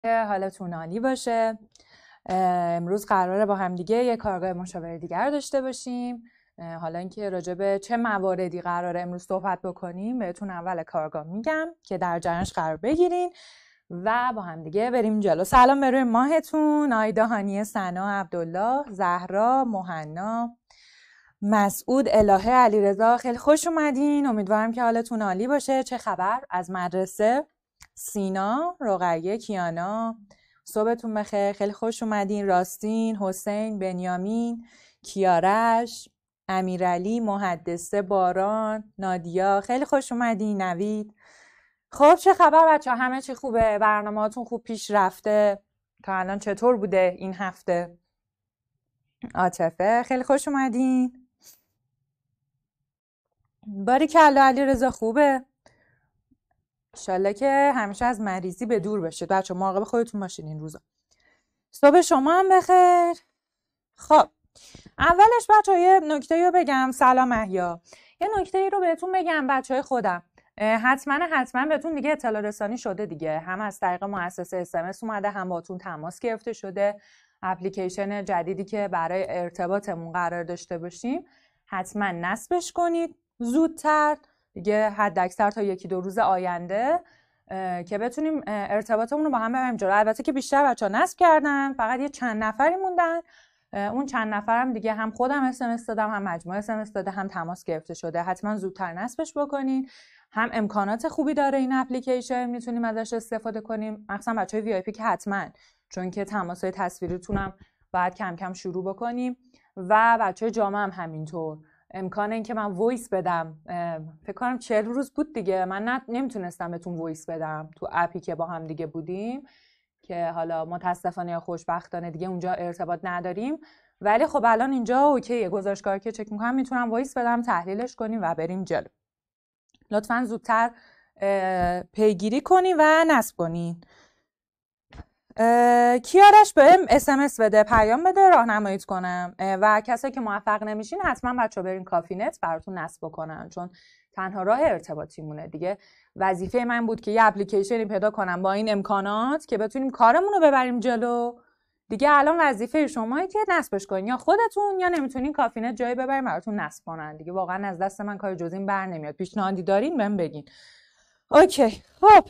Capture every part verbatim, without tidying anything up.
حالتون عالی باشه. امروز قراره با هم دیگه یه کارگاه مشاوره دیگر داشته باشیم. حالا اینکه راجع به چه مواردی قراره امروز صحبت بکنیم بهتون اول کارگاه میگم که در جریانش قرار بگیرین و با هم دیگه بریم جلو. سلام به روی ماهتون. آیدا، هانیه، سنا، عبدالله، زهرا، مهنا، مسعود، الهه، علیرضا، خیلی خوش اومدین. امیدوارم که حالتون عالی باشه. چه خبر از مدرسه؟ سینا، رقیه، کیانا، صبحتون بخیر، خیلی خوش اومدین. راستین، حسین، بنیامین، کیارش، امیرعلی، محدثه، باران، نادیا، خیلی خوش اومدین. نوید. خب چه خبر بچه ها؟ همه چی خوبه؟ برنامه‌هاتون خوب پیش رفته؟ تا الان چطور بوده این هفته؟ عاطفه، خیلی خوش اومدین. باریکلا علیرضا، خوبه؟ انشالله که همیشه از مریضی به دور بشید بچه. مراقب خودتون باشین این روزا. صبح شما هم بخیر. خب اولش بچه یه نکته رو بگم. سلام احیا. یه نکته رو بهتون بگم بچه های خودم. حتما حتما بهتون دیگه اطلاع رسانی شده دیگه. هم از طریق مؤسسه اس ام اس اومده، هم باتون تماس گرفته شده. اپلیکیشن جدیدی که برای ارتباطمون قرار داشته باشیم حتما نصبش کنید زودتر دیگه، حد اکثر تا یکی دو روز آینده که بتونیم ارتباطمون رو با هم ببریم جلو. البته که بیشتر بچه‌ها نصب کردن، فقط یه چند نفری موندن. اون چند نفرم دیگه هم خودم اس ام اس دادم، هم مجموعه اس ام اس داده، هم تماس گرفته شده. حتما زودتر نصبش بکنین. هم امکانات خوبی داره این اپلیکیشن، میتونیم ازش استفاده کنیم، مخصوصا بچهای وی آی پی که حتما، چون که تماس‌های تصویریتون هم باید کم کم شروع بکنیم و بچهای جامعه هم همینطور. امکانه این که من وایس بدم، فکر کنم چهل روز بود دیگه من نمیتونستم بهتون وایس بدم تو اپی که با هم دیگه بودیم، که حالا متاسفانه یا خوشبختانه دیگه اونجا ارتباط نداریم، ولی خب الان اینجا اوکیه. گزارشگاه که چک میکنم میتونم وایس بدم، تحلیلش کنیم و بریم جلو. لطفاً زودتر پیگیری کنین و نصب کنین. کیارش بهم اس ام اس بده، پیام بده، راهنماییت کنم. و کسایی که موفق نمیشین حتما بچه‌ها برین کافی نت براتون نصب کنن، چون تنها راه ارتباطی مونه دیگه. وظیفه من بود که یه اپلیکیشنی پیدا کنم با این امکانات که بتونیم کارمون رو ببریم جلو. دیگه الان وظیفه شماست که نصبش کنین، یا خودتون یا نمیتونین کافی نت جایی ببرین براتون نصب کنن دیگه. واقعا از دست من کار جز این بر نمیاد. پیشنهادی دارین بهم بگین. اوکی. خب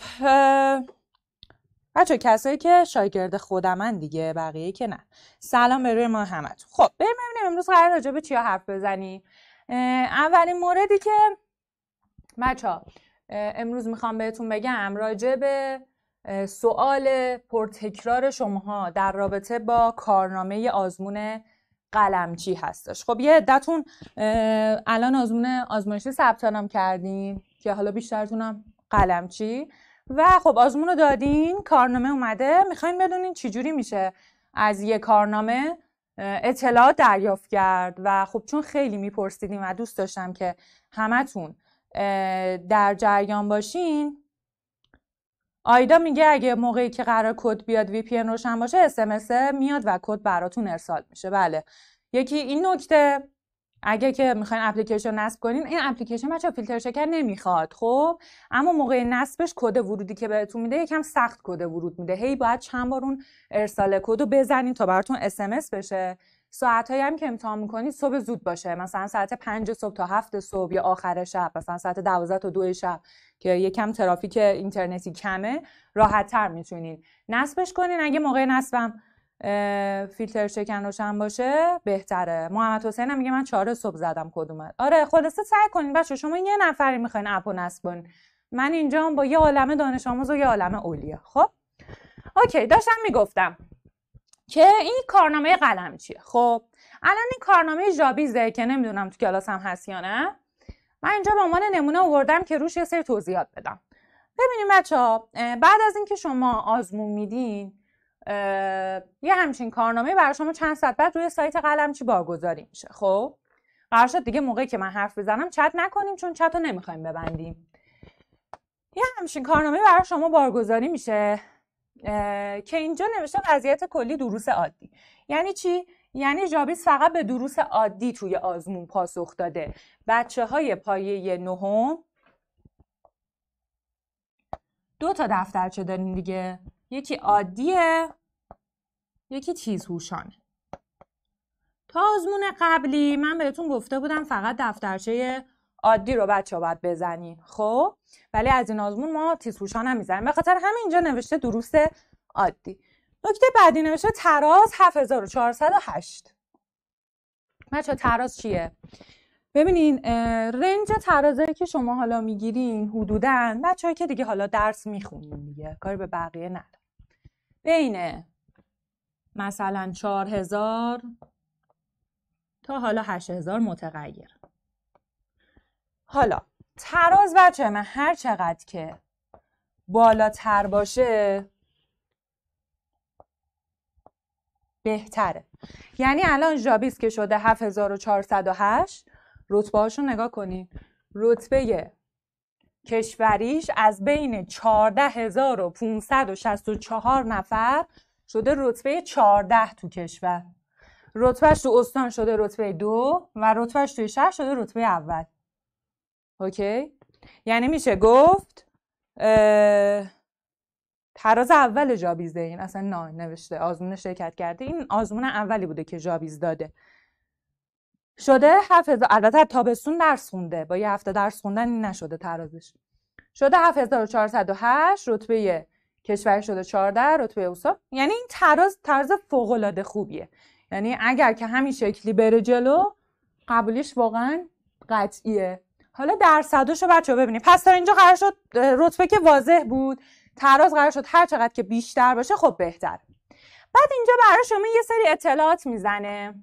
بچه کسایی که شاگرد خودمن دیگه، بقیه که نه. سلام به روی ما همتون. خب بریم ببینیم امروز قرار راجع به چیا حرف بزنیم. اولین موردی که بچه‌ها امروز میخوام بهتون بگم راجع به سوال پرتکرار شماها در رابطه با کارنامه آزمون قلمچی هستش. خب یه عده‌تون الان آزمون آزمایشی ثبت نام کردین که حالا بیشترتونم قلمچی، و خب آزمون رو دادین، کارنامه اومده، میخواین بدونین چجوری میشه از یه کارنامه اطلاعات دریافت کرد. و خب چون خیلی میپرسیدین و دوست داشتم که همتون در جریان باشین، آیدا میگه اگه موقعی که قرار کد بیاد وی پی ان روشن باشه اس ام اس میاد و کد براتون ارسال میشه. بله، یکی این نکته، اگه که میخواین اپلیکیشن نصب کنین، این اپلیکیشن بچه‌ها فیلتر شکن نمیخواد. خب اما موقع نصبش کد ورودی که بهتون میده یکم سخت کد ورود میده، هی باید چند بار اون ارسال کدو بزنین تا براتون اس ام اس بشه. ساعتایی هم که امتحان میکنید صبح زود باشه، مثلا ساعت پنج صبح تا هفت صبح، یا آخر شب مثلا ساعت دوازده تا دو شب که یکم ترافیک اینترنتی کمه، راحت‌تر میتونین نصبش کنین. اگه موقع نصبم فیلتر شکن روشن باشه بهتره. محمد حسین هم میگه من چهار صبح زدم کد اومد. آره خلاصه سعی کنین بچه، شما یه نفری میخواین اپو نصب کنین، من اینجا با یه عالمه دانش آموز و یه عالمه اولیا. خب اوکی، داشتم میگفتم که این کارنامه قلمچیه. خب الان این کارنامه ژابیزه که نمیدونم تو کلاس هم هست یا نه. من اینجا به عنوان نمونه آوردم که روش یه سری توضیحات بدم. ببینیم بچه‌ها، بعد از اینکه شما آزمون میدین یه همچین کارنامه برای شما چند ساعت بعد روی سایت قلمچی بارگذاری میشه. خب قرار شد دیگه موقعی که من حرف بزنم چت نکنیم، چون چت رو نمیخوایم ببندیم. یه همچین کارنامه برای شما بارگذاری میشه که اینجا نوشته وضعیت کلی دروس عادی. یعنی چی؟ یعنی ژابیز فقط به دروس عادی توی آزمون پاسخ داده. بچه های پایه نهم دو تا دفترچه داریم دیگه، یکی عادیه، یکی تیزهوشانه. تا آزمون قبلی من بهتون گفته بودم فقط دفترچه عادی رو بچه ها باید بزنین، خب ولی از این آزمون ما تیزهوشان هم میزنیم، به خاطر همین اینجا نوشته دروس عادی. نکته بعدی نوشته تراز هفت هزار و چهارصد و هشت. بچه ها تراز چیه؟ ببینین رنج ترازایی که شما حالا میگیرین حدوداً، بچه هایی که دیگه حالا درس میخونین دیگه کاری به بقیه نداره، بین مثلا چهار هزار تا حالا هشت هزار متغیر. حالا تراز بچه من هر چقدر که بالاتر باشه بهتره. یعنی الان ژابیس که شده هفت هزار و چهارصد و هشت، رتبه هاشو نگاه کنید. رتبه کشوریش از بین چهارده هزار و پانصد و شصت و چهار نفر شده رتبه چهارده تو کشور. رتبهش تو استان شده رتبه دو و رتبهش توی شهر شده رتبه اول. اوکی؟ یعنی میشه گفت تراز اول ژابیز این اصلا نه نوشته آزمون شرکت کرده، این آزمون اولی بوده که ژابیز داده، شده هفت هزار. البته تابستون درس خونده، با یه هفته درس خوندن این نشده ترازش، شده هفت هزار و چهارصد و هشت، رتبه کشور شده چهارده، رتبه استان. یعنی این تراز تراز فوق العاده خوبیه، یعنی اگر که همین شکلی بره جلو قبولیش واقعا قطعیه. حالا درصداشو بچه‌ها ببینید. پس تا اینجا قرار شد رتبه که واضح بود، تراز قرار شد هر چقدر که بیشتر باشه خب بهتر. بعد اینجا برای شما یه سری اطلاعات میزنه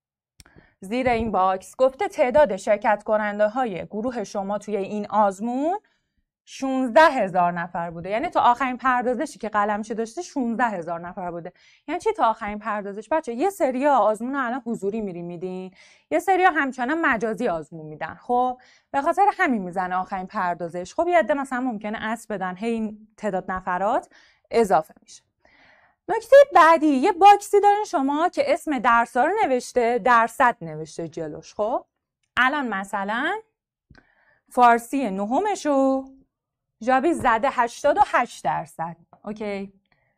زیر این باکس. گفته تعداد شرکت کننده های گروه شما توی این آزمون شانزده هزار نفر بوده. یعنی تا آخرین پردازشی که قلمچی داشته شانزده هزار نفر بوده. یعنی چی تا آخرین پردازش؟ بچه یه سریا آزمون رو الان حضوری میرین میدین، یه سریا همچنان مجازی آزمون میدن. خب به خاطر همین میزنه آخرین پردازش. خب یه عده مثلا ممکنه اصل بدن، هی این تعداد نفرات اضافه میشه. نکته بعدی یه باکسی دارین شما که اسم درس‌ها رو نوشته، درصد نوشته جلوش. خب الان مثلا فارسی نهمشو ژابیز زده هشتاد و هشت درصد. اوکی.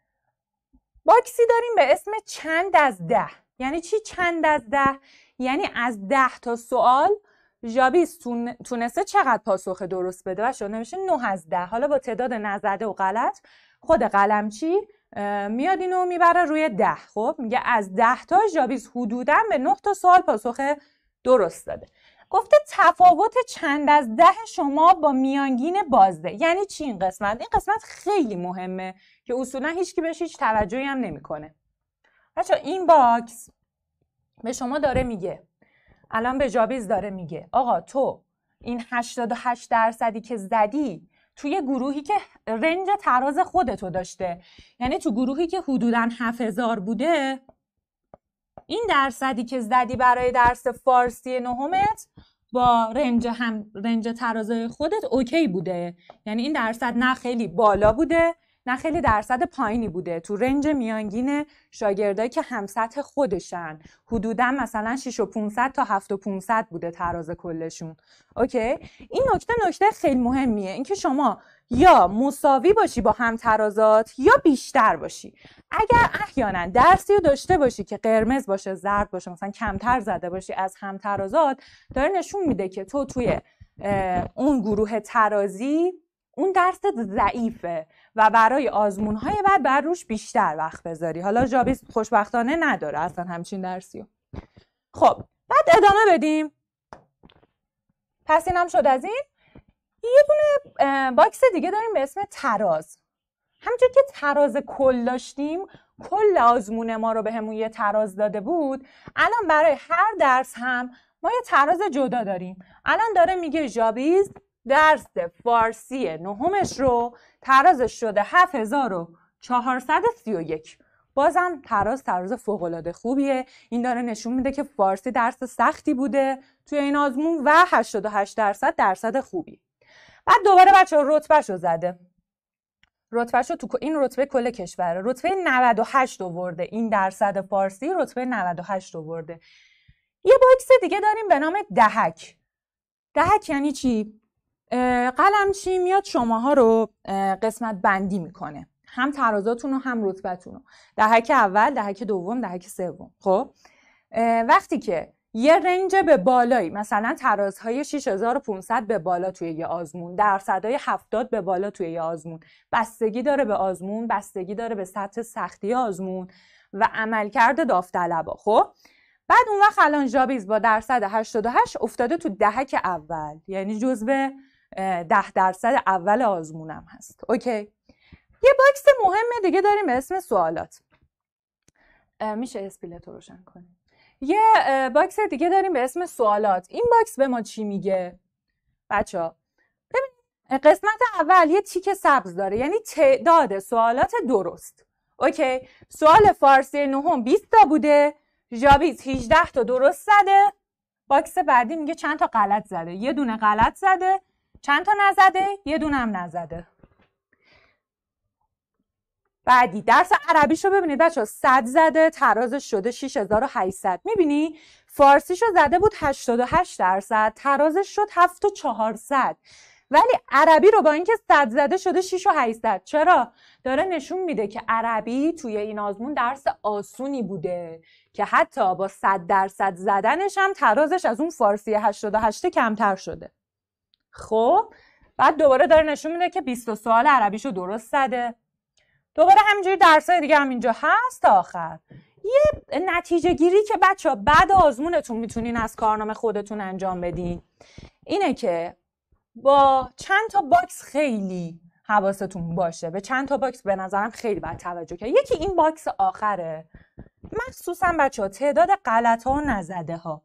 باکسی داریم به اسم چند از ده. یعنی چی چند از ده؟ یعنی از ده تا سوال ژابیز تونسته چقدر پاسخ درست بده و شده نمیشه نه از ده. حالا با تعداد نزده و غلط خود قلمچی میاد اینو میبره روی ده. خب میگه از ده تا ژابیز حدوداً به نه تا سوال پاسخ درست داده. گفته تفاوت چند از ده شما با میانگین بازده. یعنی چی این قسمت؟ این قسمت خیلی مهمه که اصولا هیچکی بهش هیچ توجهی هم نمیکنه. بچا این باکس به شما داره میگه، الان به ژابیز داره میگه آقا تو این هشتاد و هشت درصدی که زدی توی گروهی که رنج تراز خودتو داشته، یعنی تو گروهی که حدوداً هفت هزار بوده، این درصدی که زدی برای درس فارسی نهمت با رنج هم رنج ترازای خودت اوکی بوده. یعنی این درصد نه خیلی بالا بوده نه خیلی درصد پایینی بوده، تو رنج میانگین شاگردایی که هم سطح خودشن، حدودا مثلا شش و پانصد تا هفت و پانصد بوده تراز کلشون. اوکی. این نکته نکته خیلی مهمیه، اینکه شما یا مساوی باشی با هم ترازات یا بیشتر باشی. اگر احیانا درسی رو داشته باشی که قرمز باشه زرد باشه، مثلا کمتر زده باشی از هم ترازات، داره نشون میده که تو توی اون گروه ترازی اون درست ضعیفه و برای آزمون‌های بعد بر روش بیشتر وقت بذاری. حالا ژابیز خوشبختانه نداره اصلا همچین درسیو. خب بعد ادامه بدیم. پس اینم شد از این. یه دونه باکس دیگه داریم به اسم تراز. همونجور که تراز کل داشتیم، کل آزمون ما رو به همون یه تراز داده بود، الان برای هر درس هم ما یه تراز جدا داریم. الان داره میگه ژابیز درس فارسی نهمش رو ترازش شده هفت هزار و چهارصد و سی و یک. بازم تراز تراز فوق‌العاده خوبیه. این داره نشون میده که فارسی درس سختی بوده توی این آزمون و هشتاد و هشت درصد درصد خوبی. بعد دوباره بچه‌ها رتبهشو زده. رتبهشو تو این رتبه کل کشوره. رتبه نود و هشت آورده. این درصد فارسی رتبه نود و هشت آورده. یه باکس دیگه داریم به نام دهک. دهک یعنی چی؟ قلمچی میاد شماها رو قسمت بندی میکنه. هم ترازاتون و هم رتبتون رو، دهک اول، دهک دوم، دهک سوم. خب وقتی که یه رنج به بالایی، مثلا ترازهای شش هزار و پانصد به بالا توی یه آزمون، درصدهای هفتاد به بالا توی یه آزمون، بستگی داره به آزمون، بستگی داره به سطح سختی آزمون و عملکرد داوطلبا. خب بعد اون وقت الان ژابیز با درصد هشتاد و هشت افتاده تو دهک اول، یعنی جزو ده درصد اول آزمونم هست. اوکی. یه باکس مهم دیگه داریم به اسم سوالات. میشه اسپیلت رو روشن کنیم. یه باکس دیگه داریم به اسم سوالات. این باکس به ما چی میگه بچه‌ها؟ ببین قسمت اول یه تیک سبز داره، یعنی تعداد سوالات درست. اوکی. سوال فارسی نهم بیست تا بوده، ژابیز هجده تا درست زده. باکس بعدی میگه چند تا غلط زده. یه دونه غلط زده. چند تا نزده؟ یه دونه هم نزده. بعدی درس عربیشو ببینید بچه‌ها، صد زده، ترازش شده شش هزار و هشتصد. میبینی فارسیشو زده بود هشتاد و هشت درصد، ترازش شد هفت و چهارصد. ولی عربی رو با اینکه صد زده شده شش و هشتصد. چرا؟ داره نشون میده که عربی توی این آزمون درس آسونی بوده که حتی با صد درصد زدنش هم ترازش از اون فارسی هشتاد و هشت کمتر شده. خب بعد دوباره داره نشون میده که بیست سوال عربیشو درست زده. دوباره همینجوری درسای دیگه هم اینجا هست تا آخر. یه نتیجه گیری که بچه ها بعد آزمونتون میتونین از کارنامه خودتون انجام بدین اینه که با چند تا باکس خیلی حواستون باشه. به چند تا باکس به نظرم خیلی باید توجه کرد. یکی این باکس آخره، مخصوصا بچه ها تعداد غلط ها و نزده ها.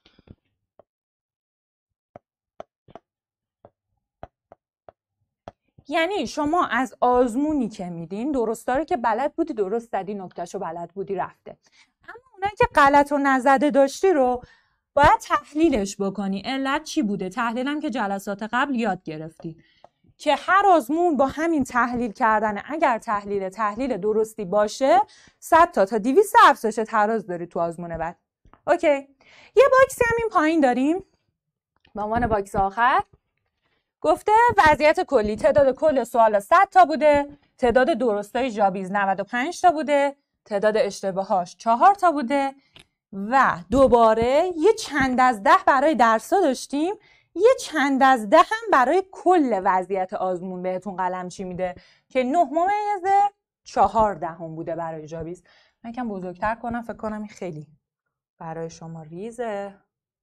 یعنی شما از آزمونی که میدین درستاره که بلد بودی درست زدی، نکتهشو بلد بودی رفته، اما اونایی که غلط و نزده داشتی رو باید تحلیلش بکنی. علت چی بوده؟ تحلیلم که جلسات قبل یاد گرفتی که هر آزمون با همین تحلیل کردن، اگر تحلیل تحلیل درستی باشه صد تا تا دویست افزایش تراز داری تو آزمون بعد. اوکی. یه باکسی هم این پایین داریم به عنوان باکس آخر. گفته وضعیت کلی، تعداد کل سوال صد تا بوده، تعداد درستای ژابیز نود و پنج تا بوده، تعداد اشتباهاش چهار تا بوده و دوباره یه چند از ده برای درسا داشتیم، یه چند از ده هم برای کل وضعیت آزمون بهتون قلمچی میده که نه ممیز چهار دهم بوده برای ژابیز. من یکم بزرگتر کنم، فکر کنم این خیلی برای شما ریزه.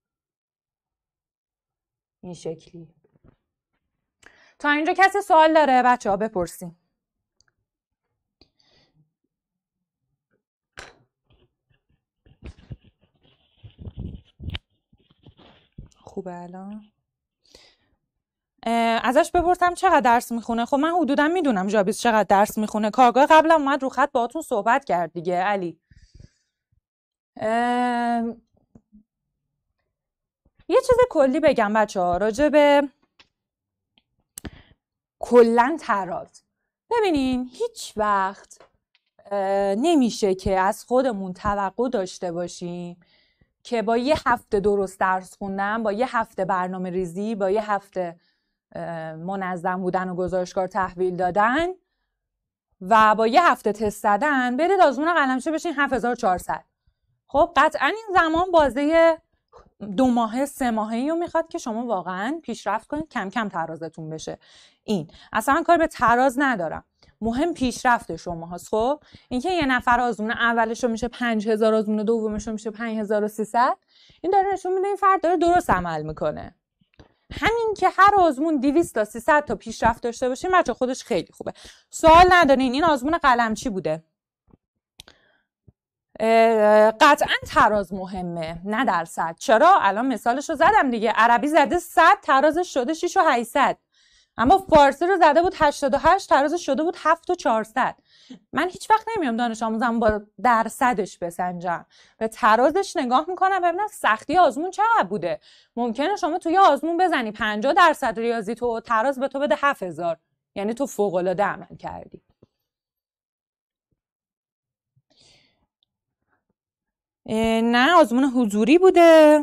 این شکلی. تا اینجا کسی سوال داره بچه ها بپرسیم. خوبه الان؟ ازش بپرسم چقدر درس میخونه. خب من حدودا میدونم ژابیز چقدر درس میخونه. کارگاه قبلا اومد رو خط باهاتون صحبت کرد دیگه علی. یه چیز کلی بگم بچه ها راجع به کلن تراز. ببینین هیچ وقت نمیشه که از خودمون توقع داشته باشیم که با یه هفته درست درس خوندن، با یه هفته برنامه ریزی، با یه هفته منظم بودن و گزارشگار تحویل دادن و با یه هفته تست زدن برید آزمون قلمچی بشین هفت هزار و چهارصد. خب قطعا این زمان بازه دو ماهه سه ماهه‌ای رو میخواد که شما واقعا پیشرفت کنید، کم کم ترازتون بشه. این اصلا کار به تراز ندارم، مهم پیشرفت شما هست. خب اینکه یه نفر آزمون اولش رو میشه پنج هزار، آزمون دومش رو میشه پنج هزار و سیصد، این داره نشون میده این فرد داره درست عمل میکنه. همین که هر آزمون دویست تا سیصد تا پیشرفت داشته باشه بچه خودش خیلی خوبه. سوال ندارین. این آزمون قلمچی بوده. قطعا تراز مهمه نه درصد. چرا؟ الان مثالش رو زدم دیگه. عربی زده صد، ترازش شده شش و هشتصد، اما فارسی رو زده بود هشتاد و هشت، ترازش شده بود هفت و چهارصد. من هیچ وقت نمیام دانش آموزم با درصدش بسنجم، به ترازش نگاه میکنم ببینم سختی آزمون چقدر بوده. ممکنه شما توی آزمون بزنی پنجاه درصد ریاضی تو، تراز به تو بده هفت هزار، یعنی تو فوق العاده عمل کردی. نه آزمون حضوری بوده.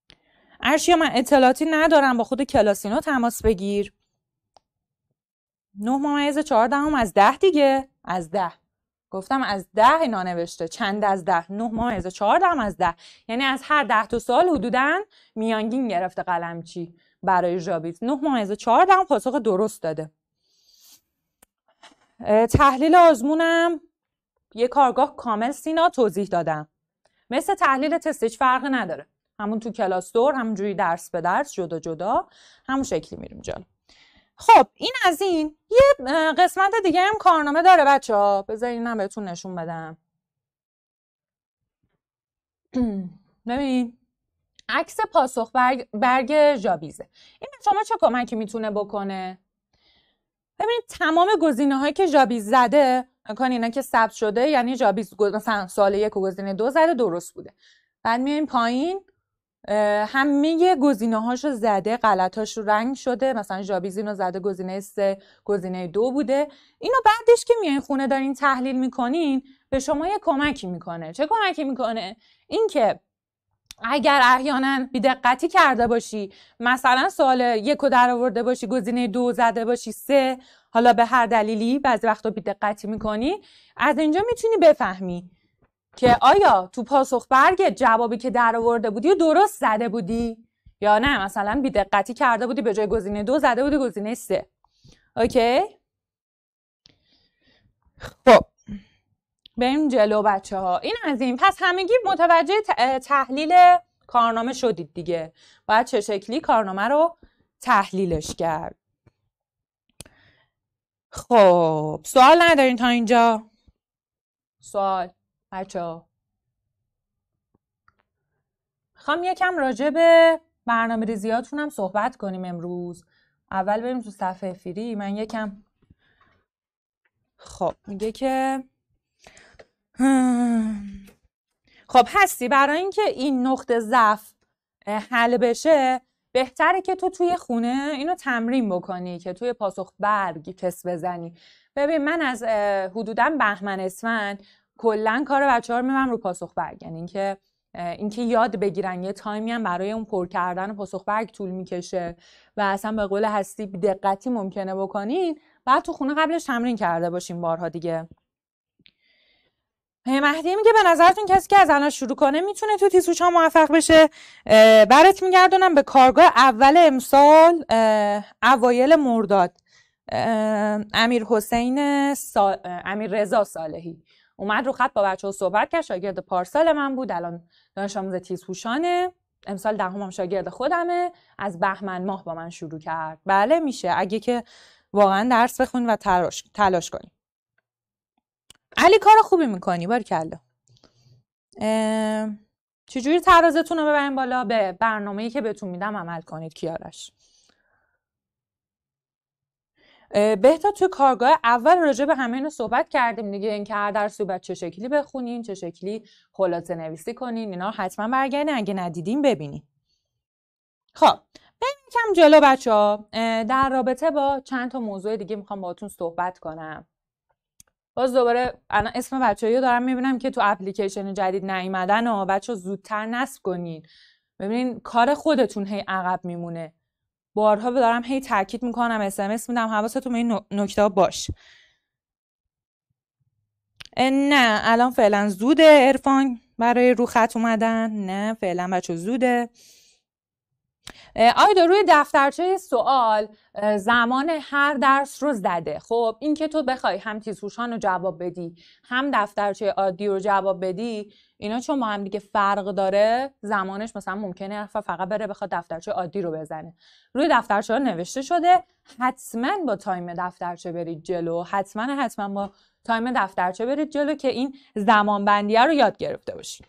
ارشیا من اطلاعاتی ندارم، با خود کلاسینو تماس بگیر. نه ممیز چهار دهم از ده دیگه، از ده. گفتم از ده اینا نوشته، چند از ده؟ نه ممیز چهار دهم از ده. یعنی از هر ده تا سوال حدوداً میانگین گرفته قلمچی برای ژاویز. نه ممیز چهار دهم پاسخ درست داده. تحلیل آزمونم یه کارگاه کامل سینا توضیح دادم. مثل تحلیل تست هیچ فرقی نداره. همون تو کلاس دور، همونجوری درس به درس جدا جدا همون شکلی میریم جلو. خب این از این. یه قسمت دیگه هم کارنامه داره بچه ها. بذارین اینم بهتون نشون بدم. ببین عکس پاسخ برگ, برگ ژاویزه. این شما چه کمکی میتونه بکنه؟ ببینید تمام گزینه هایی که ژاویز زده، امکان اینا که ثبت شده یعنی ژاویز مثلا سوال یک و گزینه دو زده درست بوده. بعد میایم پایین همه گزینه هاشو زده، غلطاش رو رنگ شده، مثلا ژاویز اینو زده گزینه سه گزینه دو بوده. اینو بعدش که میایین خونه دارین تحلیل میکنین به شما یه کمکی میکنه. چه کمکی میکنه؟ اینکه اگر احیانا بی‌دقتی کرده باشی، مثلا سوال یک رو در آورده باشی گزینه دو زده باشی سه، حالا به هر دلیلی بعضی وقتا بی‌دقتی میکنی، از اینجا میتونی بفهمی که آیا تو پاسخ برگ جوابی که در آورده بودی و درست زده بودی یا نه، مثلا بی‌دقتی کرده بودی به جای گزینه دو زده بودی گزینه سه. اوکی؟ خب بریم جلو بچه ها. این از این. پس همگی متوجه تحلیل کارنامه شدید دیگه. باید چه شکلی کارنامه رو تحلیلش کرد. خب سوال ندارین تا اینجا؟ سوال بچه ها؟ میخوام یکم راجع به برنامه ریزیاتون هم صحبت کنیم امروز. اول بریم تو صفحه فری. من یکم خب میگه که خب هستی برای اینکه این نقطه ضعف حل بشه بهتره که تو توی خونه اینو تمرین بکنی که توی پاسخ برگ تست بزنی. ببین من از حدوداً بهمن اسفند کلا کار بچه‌ها رو میبرم رو پاسخ برگ، یعنی اینکه اینکه یاد بگیرن. یه تایمی هم برای اون پر کردن پاسخ برگ طول میکشه و اصلا به قول هستی دقتی ممکنه بکنین. بعد تو خونه قبلش تمرین کرده باشین بارها دیگه. مهدی میگه به نظرتون کسی که از الان شروع کنه میتونه تو تیسوچا موفق بشه؟ برات میگردونم به کارگاه اول امسال اوایل مرداد. امیر حسین سا... امیر رضا صالحی اومد رو خط با بچه‌ها صحبت کرد. شاگرد پارسال من بود، الان دانش آموز تیزهوشانه. امسال دهمم هم شاگرد خودمه. از بهمن ماه با من شروع کرد. بله میشه اگه که واقعا درس بخونی و تلاش تلاش کنی. علی کار خوبی میکنی باریکلا. چجوری ترازتون رو ببرین بالا؟ به برنامه‌ای که بهتون میدم عمل کنید کیارش. بهتا توی کارگاه اول راجع به همه اینو صحبت کردیم دیگه، اینکه هر درسی باید چه شکلی بخونین، چه شکلی خلاصه نویسی کنین. اینا حتما برگردین اگه ندیدین ببینین. خب بریم یکم جلو بچه‌ها. در رابطه با چند تا موضوع دیگه میخوام باهاتون صحبت کنم. باز دوباره الان اسم بچه‌ها دارم میبینم که تو اپلیکیشن جدید نیومدن و بچه‌ها زودتر نصب کنین. ببینین کار خودتون هی عقب میمونه. بارها دارم هی تاکید میکنم، اس ام اس میدم، حواستون به این نکته ها باش. نه الان فعلا زوده عرفان برای رو خط اومدن. نه فعلا بچه زوده. آیدا روی دفترچه سوال زمان هر درس رو زده. خب این که تو بخوای هم تیزهوشان رو جواب بدی هم دفترچه عادی رو جواب بدی، اینا چون با هم دیگه فرق داره زمانش مثلا ممکنه فقط بره بخواد دفترچه عادی رو بزنه. روی دفترچه ها نوشته شده حتما با تایم دفترچه برید جلو. حتما حتما با تایم دفترچه برید جلو که این زمان بندیه رو یاد گرفته باشی.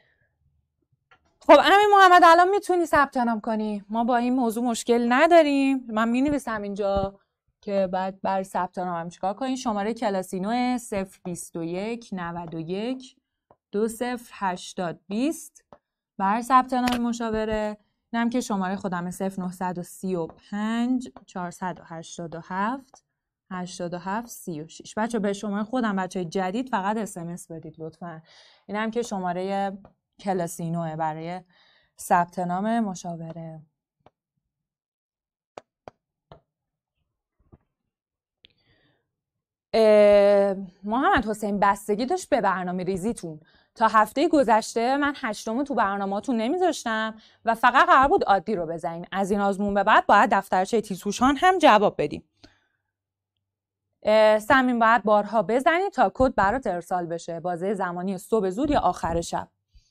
خب امین محمد الان میتونی ثبت نام کنی. ما با این موضوع مشکل نداریم. من مینویسم اینجا که بعد برای ثبت نام چیکار کنین. شماره کلاسینو صفر بیست و یک نود و یک دو صفر هشتاد بیست برای ثبت نام مشاوره. اینم که شماره خودم صفر نهصد و سی و پنج چهارصد و هشتاد و هفت هشتاد و هفت سی و شش. بچه به شماره خودم بچه جدید فقط اس ام اس بدید لطفا. اینم که شماره کلاسینوه برای ثبت نام مشاوره. محمد حسین بستگی داشت به برنامه ریزیتون. تا هفته گذشته من هشتمو تو برنامه‌تون نمیذاشتم و فقط قرار بود عادی رو بزنین. از این آزمون به بعد باید دفترچه تیزهوشان هم جواب بدیم. صمیم باید بارها بزنید تا کد برات ارسال بشه. بازه زمانی صبح زود یا آخر شب.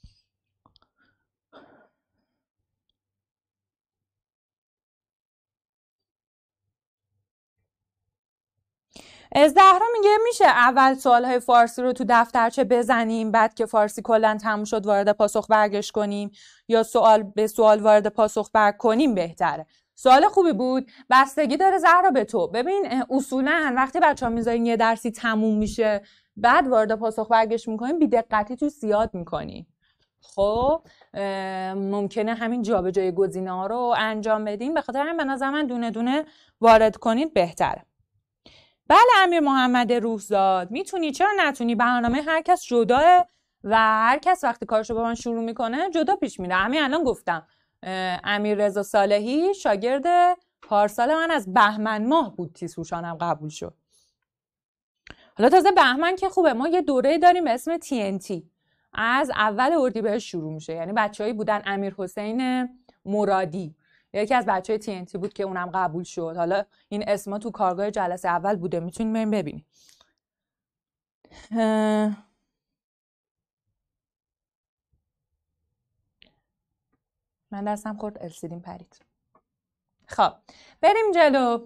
زهرا میگه میشه اول سوالهای فارسی رو تو دفترچه بزنیم بعد که فارسی کلا تموم شد وارد پاسخ برگشت کنیم یا سوال به سوال وارد پاسخ برگ کنیم بهتره. سوال خوبی بود. بستگی داره زهرا به تو. ببین اصولا وقتی بچه‌ها میذارین یه درسی تموم میشه بعد وارد پاسخ برگشت میکنین بی‌دقتی تو زیاد میکنین. خب ممکنه همین جابجایی گزینه‌ها رو انجام بدین. به خاطر همین به نظر من دونه دونه وارد کنید بهتره. بله امیر محمد روحزاد میتونی چرا نتونی. برنامه هر کس جداه و هر کس وقتی کارشو با من شروع میکنه جدا پیش میره. همین الان گفتم امیر رضا صالحی شاگرد پارسال من از بهمن ماه بود تیزهوشانم قبول شد. حالا تازه بهمن که خوبه ما یه دوره داریم به اسم تی ان تی از اول اردیبهشت شروع میشه. یعنی بچه‌ای بودن امیر حسین مرادی یکی از بچهای تی ان تی بود که اونم قبول شد. حالا این اسما تو کارگاه جلسه اول بوده میتونید بریم ببینید. من دستم خورد السیدیم پرید. خب بریم جلو.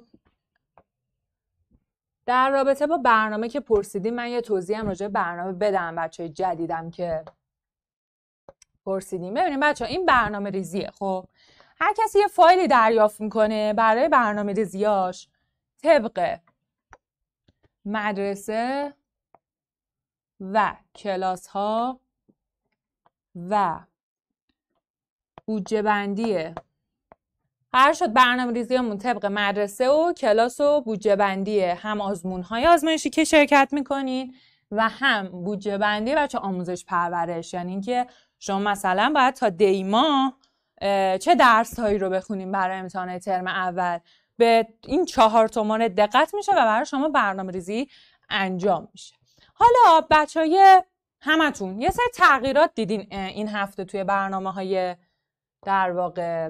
در رابطه با برنامه که پرسیدیم من یه توضیح هم راجع به برنامه بدم بچهای جدیدم که پرسیدیم. ببینیم بچه‌ها این برنامه ریزیه. خب هر کسی یه فایلی دریافت میکنه برای برنامه ریزیاش طبق مدرسه و کلاس ها و بودجه بندی. هر شد برنامه ریزیمون طبق مدرسه و کلاس و بودجه بندی هم آزمون های آزمایشی که شرکت میکنین و هم بودجه بندی بچه آموزش پرورش. یعنی اینکه شما مثلا باید تا دیما چه درس هایی رو بخونیم برای امتحان ترم اول. به این چهار تا مورد دقت میشه و برای شما برنامه ریزی انجام میشه. حالا بچهای همتون یه سری تغییرات دیدین این هفته توی برنامه های در واقع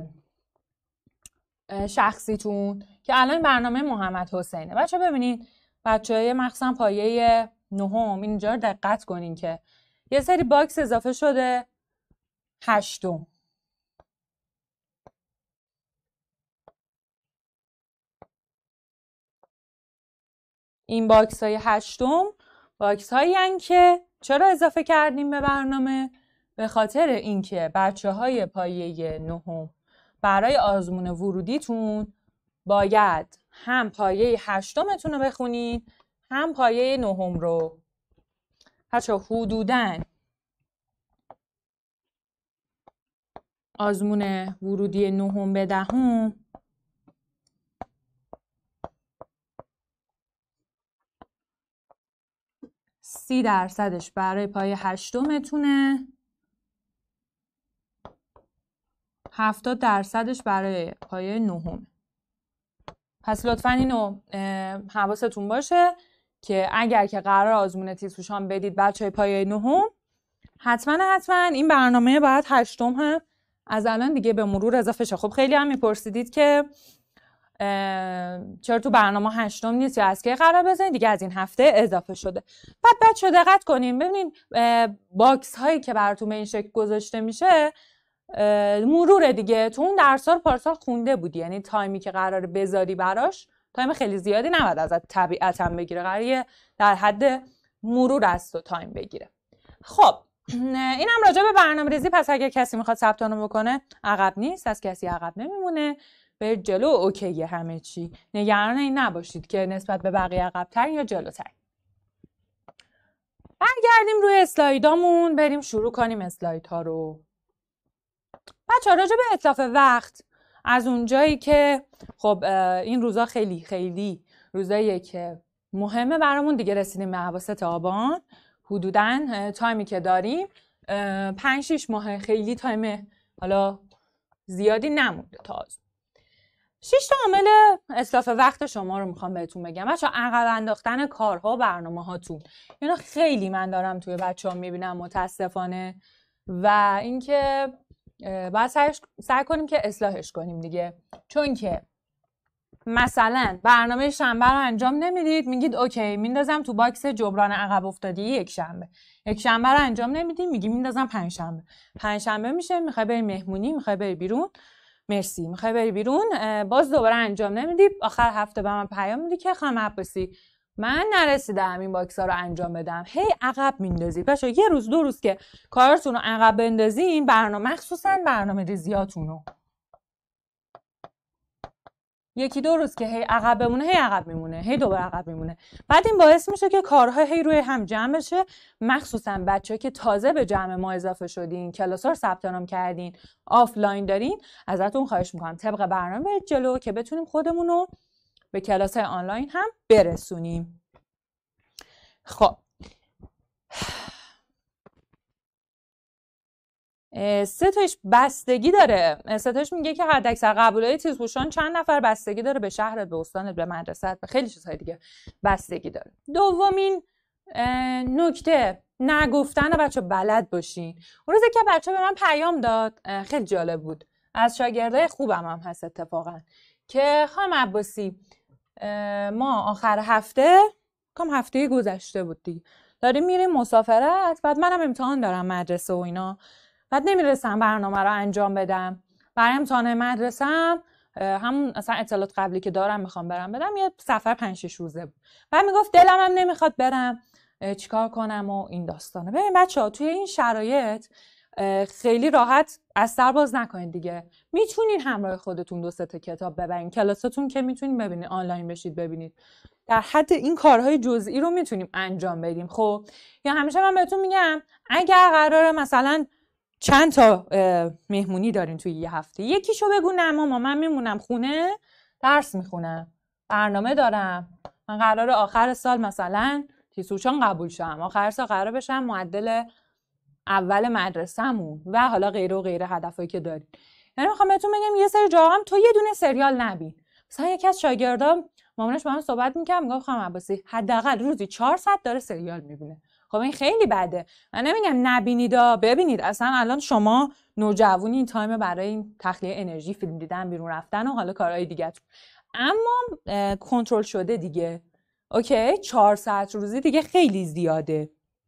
شخصیتون که الان برنامه محمد حسینه. بچه ببینین بچهای مخصوصا پایه نهم اینجا رو دقت کنین که یه سری باکس اضافه شده. هشتم این باکس های هشتم باکس هایی هستند که چرا اضافه کردیم به برنامه؟ به خاطر اینکه بچه های پایه نهم برای آزمون ورودیتون باید هم پایه هشتمتون رو بخونید هم پایه نهم رو. بچه حدوداً آزمون ورودی نهم به دهم سی درصدش برای پایه هشتمتونه، هفتاد درصدش برای پایه نهم. پس لطفاً اینو حواستون باشه که اگر که قرار آزمون تیزهوشان بدید بچهای پایه نهم حتما حتما این برنامه باید هشتم هم از الان دیگه به مرور اضافه شه. خب خیلی هم میپرسیدید که چرا تو برنامه هشتم نیست یا از کی قرار بزنید. دیگه از این هفته اضافه شده. بعد بچه‌ها دقت کنین ببینین باکس هایی که براتون به این شکل گذاشته میشه مرور دیگه. تو اون درس‌ها رو پارسال خونده بودی، یعنی تایمی که قراره بذاری براش تایم خیلی زیادی نباید ازت طبیعتاً بگیره، قراره در حد مرور از تو تایم بگیره. خب اینم راجع به برنامه‌ریزی. پس اگر کسی میخواد ثبت نام بکنه عقب نیست، از کسی عقب نمیمونه، به جلو اوکیه همه چی. نگران این نباشید که نسبت به بقیه عقب‌تر یا جلوتر. برگردیم روی اسلایدامون، بریم شروع کنیم اسلایدها رو. بچه‌ها راجع به اتلاف وقت از اونجایی که خب این روزا خیلی خیلی روزاییه که مهمه برامون، دیگه رسیدیم به اواسط آبان. حدوداً تایمی که داریم پنج شش ماه، خیلی تایم حالا زیادی نمونده تا آزمون. شش تا عامل اسلاف وقت شما رو میخوام بهتون بگم. بچه عقب انداختن کارها و برنامه هاتون، اینا خیلی من دارم توی بچه ها میبینم متاسفانه، و اینکه باید سعی کنیم که اصلاحش کنیم دیگه. چون که مثلا برنامه شنبه رو انجام نمیدید، میگید اوکی میندازم تو باکس جبران عقب افتادی یک شنبه. یک شنبه رو انجام نمیدید، میگی میندازم پنج شنبه. پنج شنبه میشه میخوای بری مهمونی، میخوای بری بیرون، مرسی، میخوای بری بیرون، باز دوباره انجام نمیدی. آخر هفته به من پیام میدی که خانم عباسی من نرسیدم این باکس ها رو انجام بدم. هی عقب میندازید. بچه یه روز دو روز که کارتون رو عقب بندازین، برنامه مخصوصا برنامه ریزیاتون رو، یکی دو روز که هی عقب بمونه، هی عقب میمونه، هی دوباره عقب میمونه. بعد این باعث میشه که کارها هی روی هم جمع بشه. مخصوصا بچه‌ها که تازه به جمع ما اضافه شدین، کلاس‌ها رو ثبت نام کردین، آفلاین دارین، ازتون خواهش میکنم طبق برنامه برید جلو که بتونیم خودمون رو به کلاس‌های آنلاین هم برسونیم. خب سه تاش بستگی داره. سه تاش میگه که حداکثر قبولای تیزهوشان چند نفر بستگی داره به شهرت، به استانت، به مدرسه‌ت، به خیلی چیزهای دیگه بستگی داره. دومین نکته نگفتن بچه بلد باشین. اون روزی که بچه به من پیام داد خیلی جالب بود، از شاگردای خوبم هم هست اتفاقا، که خانم عباسی ما آخر هفته، کام هفته گذشته بود دیگه، داریم میریم مسافرت، بعد منم امتحان دارم مدرسه و اینا، بعد نمیرسم برنامه رو انجام بدم. برای امتحان مدرسه‌ام همون اصلا اطلاعات قبلی که دارم میخوام برم بدم، یه سفر پنج شش روزه بود. بعد میگفت دلم هم نمیخواد برم، چیکار کنم و این داستانه. ببین بچه‌ها توی این شرایط خیلی راحت از سر باز نکنید دیگه. میتونید همراه خودتون دو سه تا کتاب ببرین، کلاساتون که میتونید ببینید، آنلاین بشید ببینید. در حد این کارهای جزئی رو میتونیم انجام بدیم. خب یا همیشه من بهتون میگم اگر قراره مثلا چند تا مهمونی دارین توی یه هفته، یکیشو بگو نه ماما من میمونم خونه درس میخونم، برنامه دارم، من قراره آخر سال مثلا تیسوچان قبول شم، آخر سال قراره بشم معدل اول مدرسه‌مون و حالا غیره و غیره هدفایی که دارین. یعنی میخوام بهتون بگم یه سری جاها هم تو یه دونه سریال نبین. مثلا یکی از شاگردام مامانش با من صحبت می‌کرد، میگفت خانم عباسی حداقل روزی چهار ساعت داره سریال می‌بینه. خب این خیلی بده. من نمیگم نبینیدا، ببینید. اصلا الان شما نوجوانی این تایم برای این تخلیه انرژی، فیلم دیدن، بیرون رفتن و حالا کارهای دیگه‌تون. اما کنترل شده دیگه. اوکی؟ چهار ساعت روزی دیگه خیلی زیاده.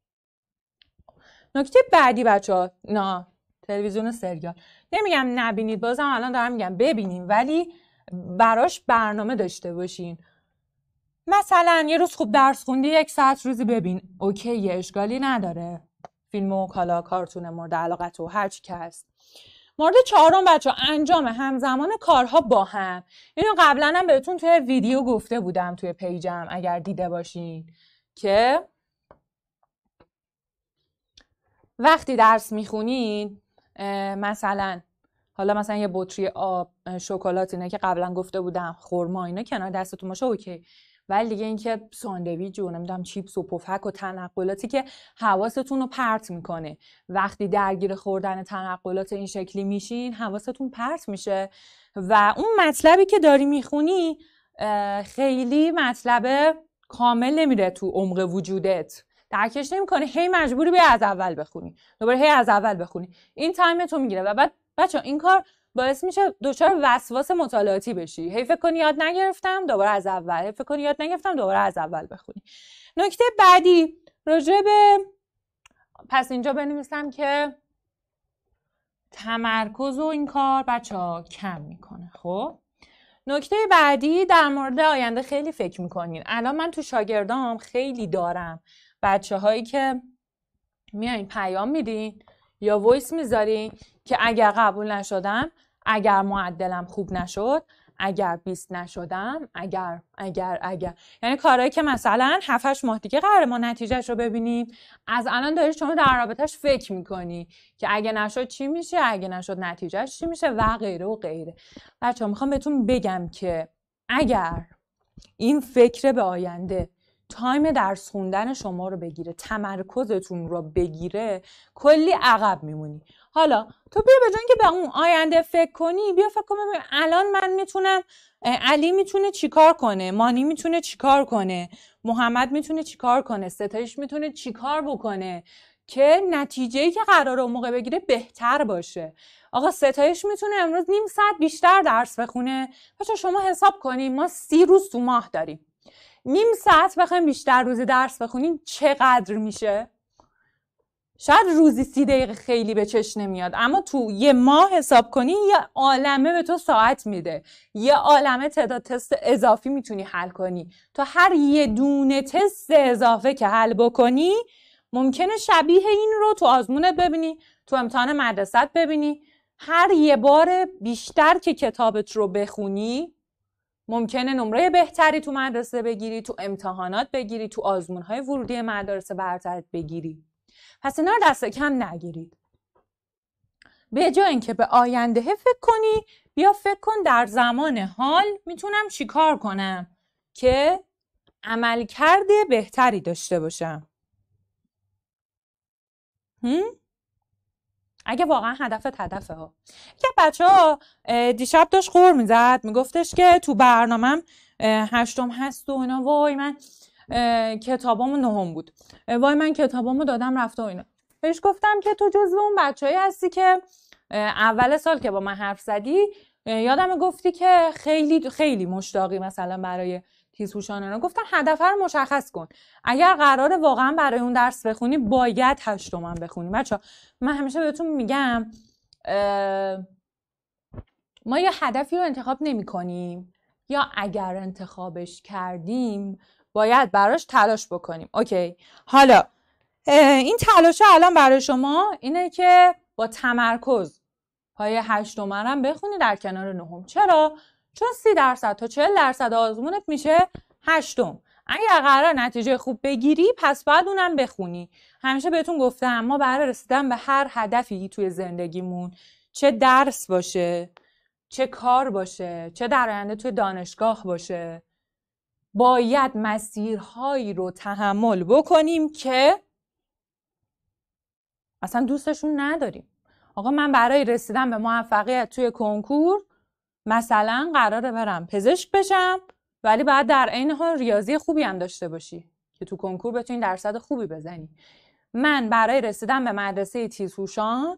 نکته بعدی بچه‌ها، نه تلویزیون و سریال نمیگم نبینید، بازم الان دارم میگم ببینیم، ولی براش برنامه داشته باشین. مثلا یه روز خوب درس خوندی یک ساعت روزی ببین، اوکی یه اشکالی نداره. فیلم و کالا کارتون مورد علاقت و هر چی که هست. مورد چهارم بچه‌ها انجام همزمان کارها با هم. اینو قبلا هم بهتون توی ویدیو گفته بودم توی پیجم اگر دیده باشین، که وقتی درس میخونین مثلا حالا مثلا یه بطری آب، شکلات، اینا که قبلا گفته بودم، خرما، اینا کنار دستتون باشه اوکی. ولی دیگه اینکه ساندویچ و نمیدونم چیپس و پفک و تنقلاتی که حواستون رو پرت میکنه، وقتی درگیر خوردن تنقلات این شکلی میشین حواستون پرت میشه و اون مطلبی که داری میخونی خیلی مطلب کامل نمیره تو عمق وجودت، درکش نمیکنی، هی مجبوری بیا از اول بخونی، دوباره هی از اول بخونی، این تایم تو میگیره. و بعد بچه این کار باعث میشه دچار وسواس مطالعاتی بشی، هی فکر کنی یاد نگرفتم دوباره از اول، هی فکر کنی یاد نگرفتم دوباره از اول بخونی. نکته بعدی راجع به، پس اینجا بنویسم که تمرکز و این کار بچه‌ها کم میکنه. خب نکته بعدی در مورد آینده خیلی فکر میکنین. الان من تو شاگردام خیلی دارم بچه هایی که میایین پیام میدین یا وایس میذارین که اگر قبول نشدم، اگر معدلم خوب نشد، اگر بیست نشدم، اگر اگر اگر یعنی کارهایی که مثلا هفت هشت ماه دیگه قراره ما نتیجهش رو ببینیم، از الان داری شما در رابطش فکر میکنی که اگه نشد چی میشه، اگه نشد نتیجهش چی میشه و غیره و غیره. بچه‌ها میخوام بهتون بگم که اگر این فکر به آینده تایم درس خوندن شما رو بگیره، تمرکزتون رو بگیره، کلی عقب میمونی. حالا تو بیا به جای اینکه به اون آینده فکر کنی، بیا فکر کن ببین الان من میتونم، علی میتونه چیکار کنه، مانی میتونه چیکار کنه، محمد میتونه چیکار کنه، ستایش میتونه چیکار بکنه که نتیجه‌ای که قراره اون موقع بگیره بهتر باشه. آقا ستایش میتونه امروز نیم ساعت بیشتر درس بخونه. بچه شما حساب کنیم ما سی روز تو ماه داریم، نیم ساعت بخوایم بیشتر روزی درس بخونیم چقدر میشه؟ شاید روزی سی دقیقه خیلی به چشم نمیاد، اما تو یه ماه حساب کنی یه عالمه به تو ساعت میده، یه عالمه تعداد تست اضافی میتونی حل کنی. تو هر یه دونه تست اضافه که حل بکنی ممکنه شبیه این رو تو آزمونت ببینی، تو امتحان مدرسه‌ت ببینی. هر یه بار بیشتر که کتابت رو بخونی ممکنه نمره بهتری تو مدرسه بگیری، تو امتحانات بگیری، تو آزمون‌های ورودی مدرسه برتر بگیری. پس اینا رو دست کم نگیرید. به جای اینکه به آینده فکر کنی، بیا فکر کن در زمان حال میتونم چیکار کنم که عملکرد بهتری داشته باشم. هم؟ اگه واقعا هدفت هدفه ها. که بچه ها دیشب داشت غور میزد، میگفتش که تو برنامه‌م هشتم هست و اینا، وای من کتابامو نهم بود، وای من کتابامو دادم رفته و اینا. بهش گفتم که تو جزو اون بچه‌ای هستی که اول سال که با من حرف زدی یادم گفتی که خیلی خیلی مشتاقی مثلا برای تیزهوشان اینا. گفتم هدف رو مشخص کن. اگر قراره واقعا برای اون درس بخونی باید هشتم هم بخونی. بچه‌ها من همیشه بهتون میگم ما یه هدفی رو انتخاب نمی‌کنیم، یا اگر انتخابش کردیم باید براش تلاش بکنیم. اوکی، حالا این تلاش الان برای شما اینه که با تمرکز پای هشتم هم بخونی در کنار نهم. چرا؟ چون سی درصد تا چهل درصد آزمونت میشه هشتم. اگر قرار نتیجه خوب بگیری پس باید اونم بخونی. همیشه بهتون گفتم ما برای رسیدن به هر هدفی توی زندگیمون، چه درس باشه، چه کار باشه، چه در آینده توی دانشگاه باشه، باید مسیرهایی رو تحمل بکنیم که اصلا دوستشون نداریم. آقا من برای رسیدن به موفقیت توی کنکور مثلا قراره برم پزشک بشم، ولی باید در عین حال ریاضی خوبی هم داشته باشی که تو کنکور بتونی درصد خوبی بزنی. من برای رسیدن به مدرسه تیزهوشان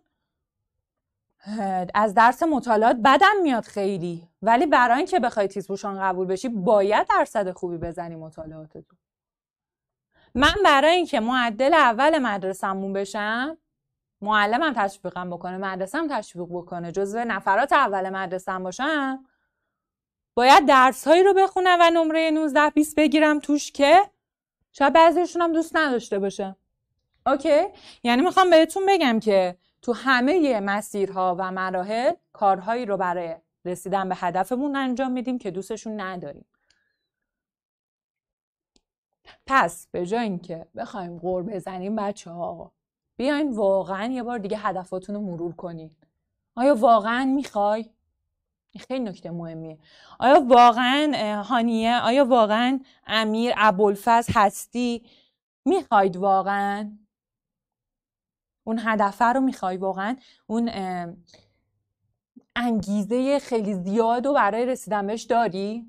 از درس مطالعات بدم میاد خیلی، ولی برای اینکه بخوای تیزهوشان قبول بشی باید درصد خوبی بزنی مطالعاتتو. من برای اینکه معدل اول مدرسه‌مون بشم، معلمم تشویقم بکنه، مدرسه‌م تشویق بکنه، جزو نفرات اول مدرسه‌م باشم، باید درس‌هایی رو بخونم و نمره نوزده بیست بگیرم توش که شاید بعضیشون هم دوست نداشته باشه. اوکی؟ یعنی میخوام بهتون بگم که تو همه مسیرها و مراحل کارهایی رو برای رسیدن به هدفمون انجام میدیم که دوستشون نداریم. پس به جای اینکه بخوایم غر بزنیم بچه‌ها، بیاین واقعا یه بار دیگه هدفاتون رو مرور کنین. آیا واقعا میخوای؟ خیلی نکته مهمیه. آیا واقعا هانیه، آیا واقعا امیر، ابوالفضل هستی میخواید واقعا اون هدف رو میخوای واقعا اون انگیزه خیلی زیاد رو برای رسیدن بهش داری؟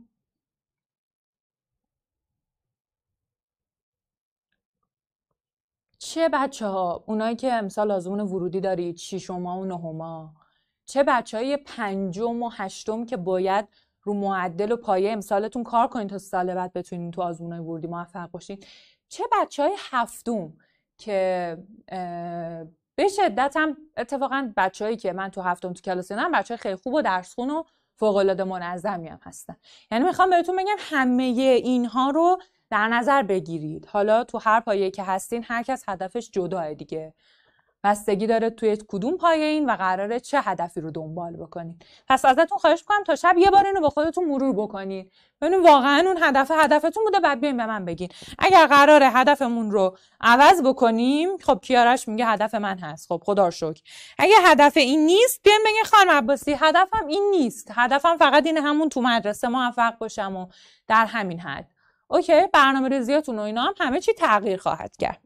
چه بچه ها اونایی که امسال آزمون ورودی دارید، ششما و نهما، چه بچه های پنجم و هشتم که باید رو معدل و پایه امسالتون کار کنید تا سال بعد بتونید تو آزمون ورودی موفق باشید، چه بچه های هفتم که به شدت هم اتفاقا بچه هایی که من تو هفتم تو کلاس دیدم بچه های خیلی خوب و درس خون و فوق العاده منظمی هم هستن. یعنی میخوام بهتون بگم همه اینها رو در نظر بگیرید. حالا تو هر پایه‌ای که هستین هر کس هدفش جداه دیگه، بستگی داره توی کدوم پایه این و قراره چه هدفی رو دنبال بکنید. پس ازتون خواهش می‌کنم تا شب یه بار اینو با خودتون مرور بکنید، ببینید واقعا اون هدف هدفتون بوده، بعد بیاین به من بگین. اگر قراره هدفمون رو عوض بکنیم، خب کیارش میگه هدف من هست، خب خدا رو شکر. اگه هدف این نیست بیاین بگین خانم عباسی هدفم این نیست، هدفم فقط اینه همون تو مدرسه موفق باشم و در همین حد. اوکی، برنامه ریزیاتون و اینا هم همه چی تغییر خواهد کرد.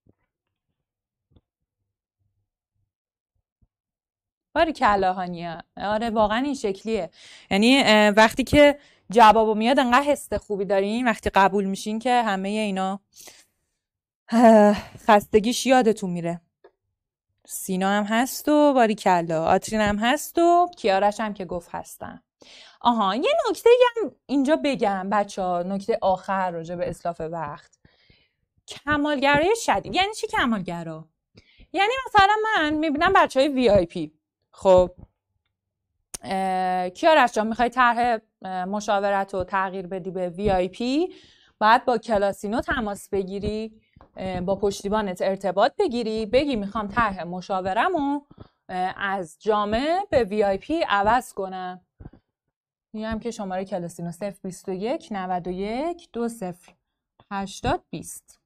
باریکلا هانیه. آره واقعا این شکلیه. یعنی وقتی که جوابو میاد انقدر حس خوبی دارین وقتی قبول میشین که همه اینا خستگیش یادتون میره. سینا هم هست و باریکلا، آترین هم هست و کیارش هم که گفت هستن. آها یه نکته هم اینجا بگم بچه ها، نکته آخر راجع به اسلاف وقت. کمالگرای شدید. یعنی چی کمالگرا؟ یعنی مثلا من میبینم بچه های وی آی پی، خب کیارش جان میخوای طرح مشاورت رو تغییر بدی به وی آی پی، باید با کلاسینو تماس بگیری، با پشتیبانت ارتباط بگیری، بگی میخوام طرح مشاورمو از جامع به وی آی پی عوض کنم. میگم که شماره کلاسینو صفر بیست و یک نود و یک دو صفر هشتاد بیست.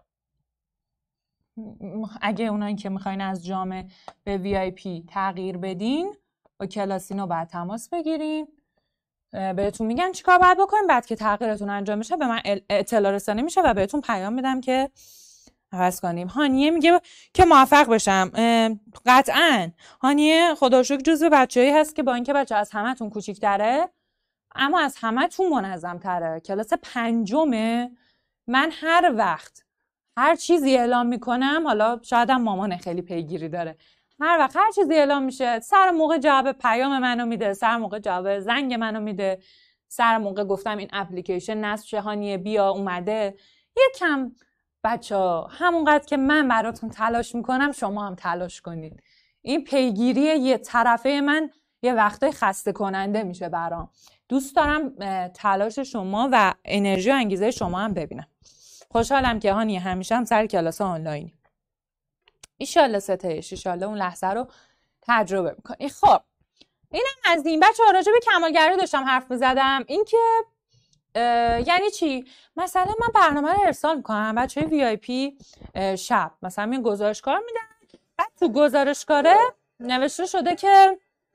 اگه اونایی که میخواین از جامع به وی آی پی تغییر بدین با کلاسینو باید تماس بگیرین، بهتون میگن چیکار باید بکنین، بعد که تغییرتون انجام میشه به من اطلاع رسانی میشه و بهتون پیام میدم که عوض کنیم. هانیه میگه که موفق بشم. قطعاً هانیه خدا رو شکر جزو بچه‌ای هست که با اینکه بچه از همتون کوچیک‌تره اما از همتون منظم‌تره. کلاس پنجمه. من هر وقت هر چیزی اعلام میکنم، حالا شاید هم مامان خیلی پیگیری داره، هر وقت هر چیزی اعلام میشه سر موقع جواب پیام منو میده، سر موقع جواب زنگ منو میده، سر موقع گفتم این اپلیکیشن نصب شه هانیه بیا اومده. یکم بچه همونقدر که من براتون تلاش میکنم شما هم تلاش کنید. این پیگیری یه طرفه من یه وقتای خسته کننده میشه برام. دوست دارم تلاش شما و انرژی و انگیزه شما هم ببینم. خوشحالم که هانیه همیشه هم سر کلاس آنلاینی. ایشالله ستایش، ایشالله اون لحظه رو تجربه میکنی. خب اینم از این. بچه ها راجع به کمالگرایی داشتم حرف میزدم. این که یعنی چی؟ مثلا من برنامه رو ارسال میکنم بچه های وی آی پی شب مثلا من گزارشکار میدن، بعد تو گزارشکاره نوشته شده که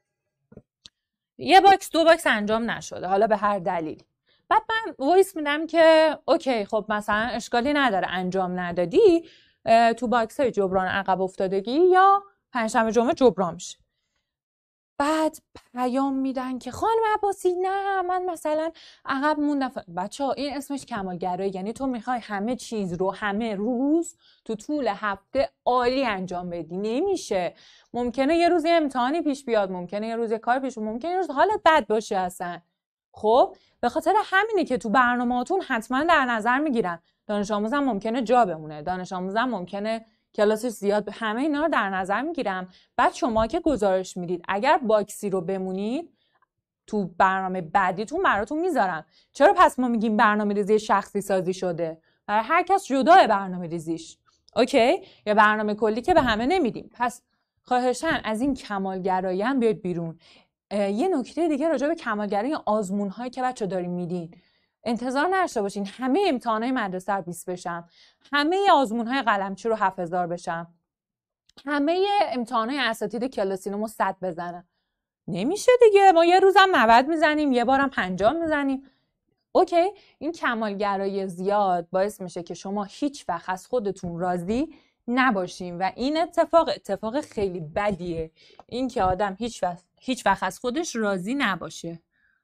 یه باکس دو باکس انجام نشده، حالا به هر دلیل. بعد من وایس میدم که اوکی خب مثلا اشکالی نداره انجام ندادی، تو باکس های جبران عقب افتادگی یا پنجشنبه جمعه جبران میشه. بعد پیام میدن که خانم عباسی نه من مثلا عقب موندم. بچه ها این اسمش کمالگرایی. یعنی تو میخوای همه چیز رو همه روز تو طول هفته عالی انجام بدی، نمیشه. ممکنه یه روز یه امتحانی پیش بیاد، ممکنه یه روز یه کار پیش بیاد، ممکنه یه روز حالت بد باشه اصلا. خب به خاطر همینه که تو برنامه‌هاتون حتما در نظر میگیرن دانش آموزم ممکنه جا بمونه، دانش آموزم ممکنه کلاسش زیاد، همه اینا رو در نظر میگیرم. بعد شما که گزارش میدید اگر باکسی رو بمونید تو برنامه بعدیتون براتون میذارم. چرا پس ما میگیم برنامه ریزی شخصی سازی شده؟ برای هر کس جدا برنامه ریزیش. اوکی؟ یا برنامه کلی که به همه نمیدیم. پس خواهشاً از این کمالگرایی هم بیاید بیرون. یه نکته دیگه راجع به کمالگرایی آزمون هایی که بچه داریم میدین، انتظار نداشته باشین همه امتحانات مدرسه رو بیست بشم، همه آزمون های قلمچی رو هفت هزار بشم، همه امتحانات اساتید کلاسینومو صد بزنم. نمیشه دیگه. ما یه روزم نود میزنیم، یه بارم پنجاه میزنیم. اوکی؟ این کمالگرایی زیاد باعث میشه که شما هیچ وقت از خودتون راضی نباشین و این اتفاق اتفاق خیلی بدیه. این که آدم هیچ وقت هیچ وقت از خودش راضی نباشه.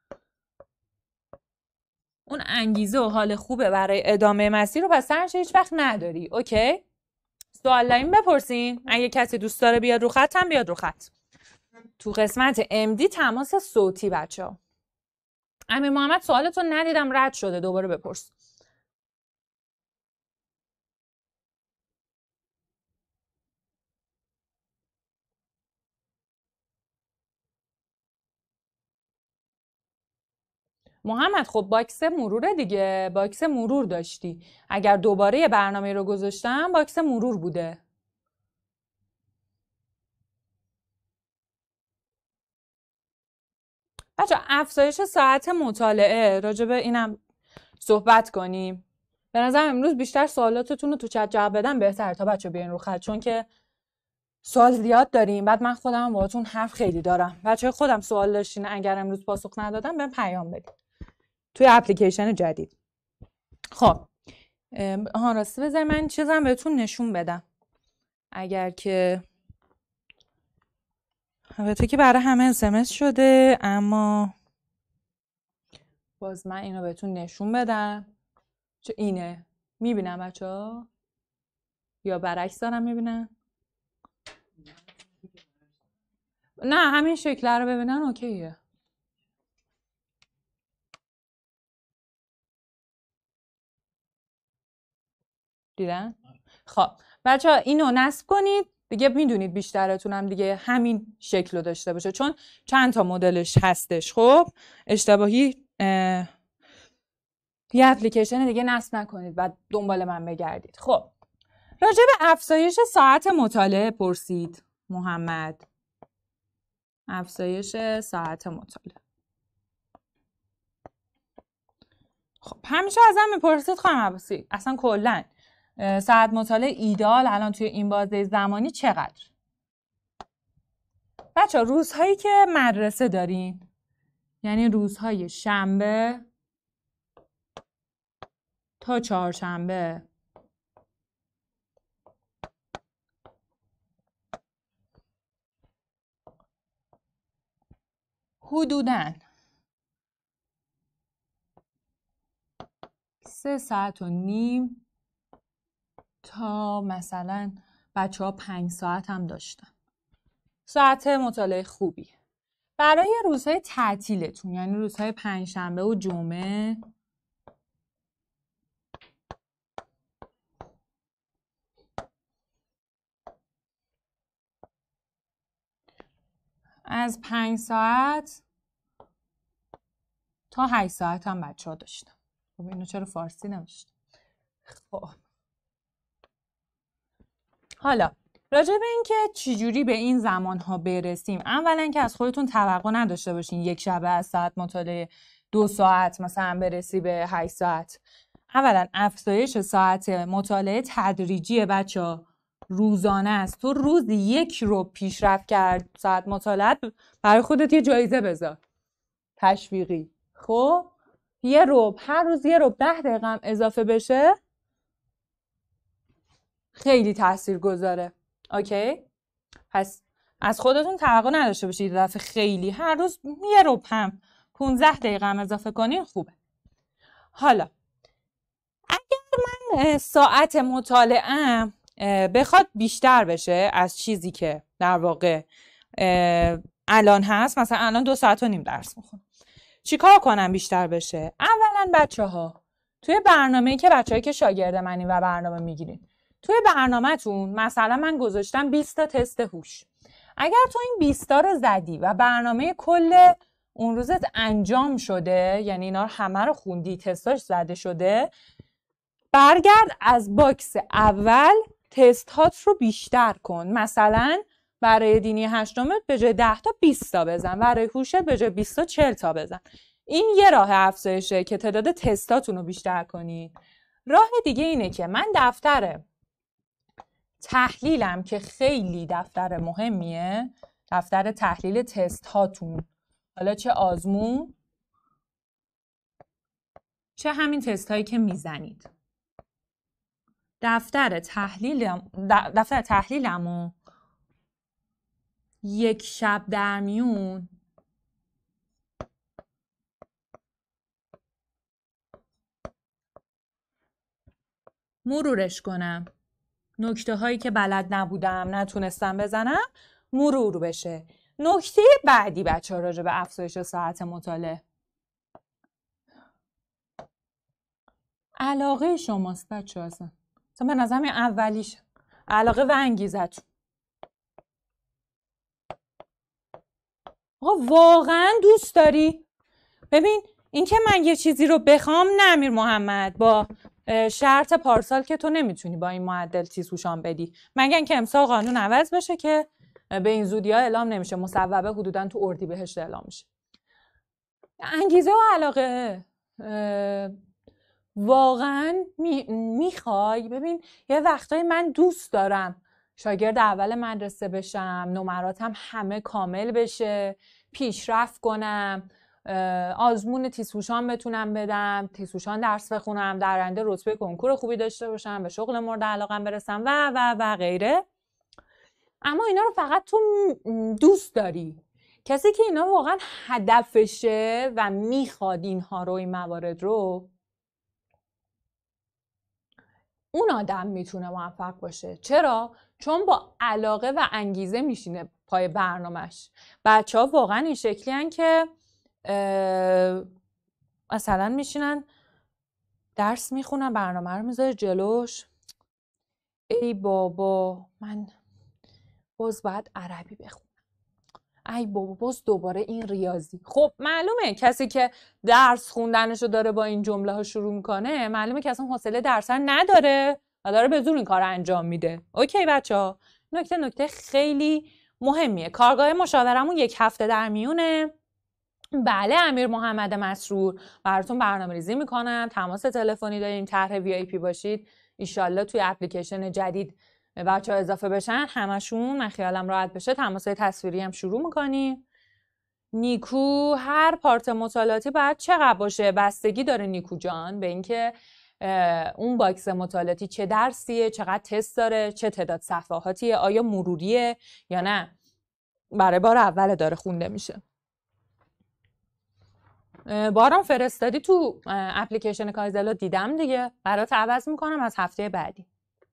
اون انگیزه و حال خوبه برای ادامه مسیر رو پس سرش هیچ وقت نداری. اوکی؟ سوال داریم بپرسین. اگه کسی دوست داره بیاد رو خط هم بیاد رو خط. تو قسمت ام دی تماس صوتی بچه‌ها. امیر محمد سوالتو ندیدم رد شده، دوباره بپرس. محمد خب باکس مروره دیگه، باکس مرور داشتی. اگر دوباره یه برنامه رو گذاشتم باکس مرور بوده. بچه افزایش ساعت مطالعه، راجع به اینم صحبت کنیم. به نظر امروز بیشتر سوالاتتون رو تو چت جواب بدم بهتره تا بچه بیاین رو خط، چون که سوال زیاد داریم. بعد من خودم باهاتون حرف خیلی دارم. بچه خودم سوال داشتین اگر امروز پاسخ ندادم بهم پیام بدید توی اپلیکیشن جدید. خب آها راستی بذار من چیزم بهتون نشون بدم، اگر که البته که برای همه اسمس شده، اما باز من اینو بهتون نشون بدم. چه اینه میبینم بچه ها یا برعکس دارم میبینم؟ نه همین شکل رو ببینن اوکیه. دیدن؟ خب بچه ها اینو نصب کنید دیگه، میدونید بیشترتونم دیگه همین شکل رو داشته باشه، چون چند تا مدلش هستش. خب اشتباهی یه اپلیکیشن دیگه نصب نکنید بعد دنبال من بگردید. خب راجع به افزایش ساعت مطالعه پرسید محمد. افزایش ساعت مطالعه. خب همیشه ازم میپرسید خانم عباسی اصلا کلا ساعت مطالعه ایدال الان توی این بازه زمانی چقدر؟ بچه روزهایی که مدرسه دارین، یعنی روزهای شنبه تا چهارشنبه، حدوداً سه ساعت و نیم تا مثلا بچه ها پنج ساعت هم داشتن. ساعت مطالعه خوبی. برای روزهای تعطیلتون یعنی روزهای پنجشنبه و جمعه از پنج ساعت تا هشت ساعت هم بچه ها داشتن. خب اینو چرا فارسی نوشتم؟ خب حالا راجع به این که چجوری به این زمانها برسیم، اولا که از خودتون توقع نداشته باشین یک شبه از ساعت مطالعه دو ساعت مثلا برسی به هشت ساعت. اولا افزایش ساعت مطالعه تدریجیه بچه، روزانه است. تو روزی یک رو پیشرفت کرد ساعت مطالعه، برای خودت یه جایزه بذار تشویقی. خب یه رو هر روز یه رو ده دقیقه هم اضافه بشه خیلی تأثیر گذاره. اوکی؟ پس از خودتون توقع نداشته باشید دفعه خیلی، هر روز یه رو هم پونزده دقیقه هم اضافه کنین خوبه. حالا اگر من ساعت مطالعه‌ام بخواد بیشتر بشه از چیزی که در واقع الان هست، مثلا الان دو ساعت و نیم درس میخونم، چیکار کنم بیشتر بشه؟ اولا بچه ها توی برنامه‌ای که بچه‌ای که شاگرد منی و برنامه میگیرین، توی برنامه‌تون مثلا من گذاشتم بیست تا تست هوش. اگر تو این بیست تا رو زدی و برنامه کل اون روزت انجام شده، یعنی اینا رو همه رو خوندی، تستاش زده شده، برگرد از باکس اول تست هات رو بیشتر کن. مثلا برای دینی هشتمت به جای ده تا بیست تا بزن، برای هوشت به جای بیست تا چهل تا بزن. این یه راه افزایشه که تعداد تستاتون رو بیشتر کنید. راه دیگه اینه که من دفتر تحلیلم که خیلی دفتر مهمیه، دفتر تحلیل تست هاتون، حالا چه آزمون چه همین تست هایی که میزنید، دفتر تحلیلم دفتر تحلیلمو یک شب در میون مرورش کنم، نکته هایی که بلد نبودم نتونستم بزنم مرور بشه. نکته بعدی بچه ها راجع به افزایش ساعت مطالعه، علاقه شماست بچه ها. اصلا به نظرم اولیش علاقه و انگیزتون. آقا واقعا دوست داری؟ ببین این که من یه چیزی رو بخوام، نه امیر محمد، با شرط پارسال که تو نمیتونی با این معدل چیز هوشام بدی، مگر که امسال قانون عوض بشه که به این زودی ها اعلام نمیشه، مصوبه حدودا تو اردیبهشت اعلام میشه. انگیزه و علاقه واقعا می، میخوای؟ ببین یه وقتایی من دوست دارم شاگرد اول مدرسه بشم، نمراتم همه کامل بشه، پیشرفت کنم، آزمون تیزهوشان بتونم بدم، تیزهوشان درس بخونم، در آینده رتبه کنکور خوبی داشته باشم، به شغل مورد علاقم برسم و و و غیره. اما اینا رو فقط تو دوست داری. کسی که اینا واقعا هدفشه و میخواد اینها رو، این موارد رو، اون آدم میتونه موفق باشه. چرا؟ چون با علاقه و انگیزه میشینه پای برنامهش. بچه ها واقعا این شکلی هن که مثلا میشینن درس میخونن، برنامه رو میذاره جلوش، ای بابا من باز باید عربی بخونم، ای بابا باز دوباره این ریاضی. خب معلومه کسی که درس خوندنشو داره با این جمله ها شروع میکنه، معلومه که اصلا حوصله درس نداره و داره به زور این کار انجام میده. اوکی بچه ها، نکته نکته خیلی مهمیه. کارگاه مشاورمون یک هفته در میونه. بله امیر محمد مسرور، براتون برنامه ریزی میکنم، تماس تلفنی داریم، طرح وی آی پی باشید ایشالله توی اپلیکیشن جدید بچه ها اضافه بشن، همشون من خیالم راحت بشه تماسای تصویری هم شروع میکنیم. نیکو، هر پارت مطالعاتی باید چقدر باشه؟ بستگی داره نیکو جان به اینکه اون باکس مطالعاتی چه درسیه، چقدر تست داره، چه تعداد صفحاتیه، آیا مروریه یا نه برای بار اول داره خونده میشه. بارم فرستادی تو اپلیکیشن کایزلو، دیدم دیگه، برات عوض میکنم از هفته بعدی.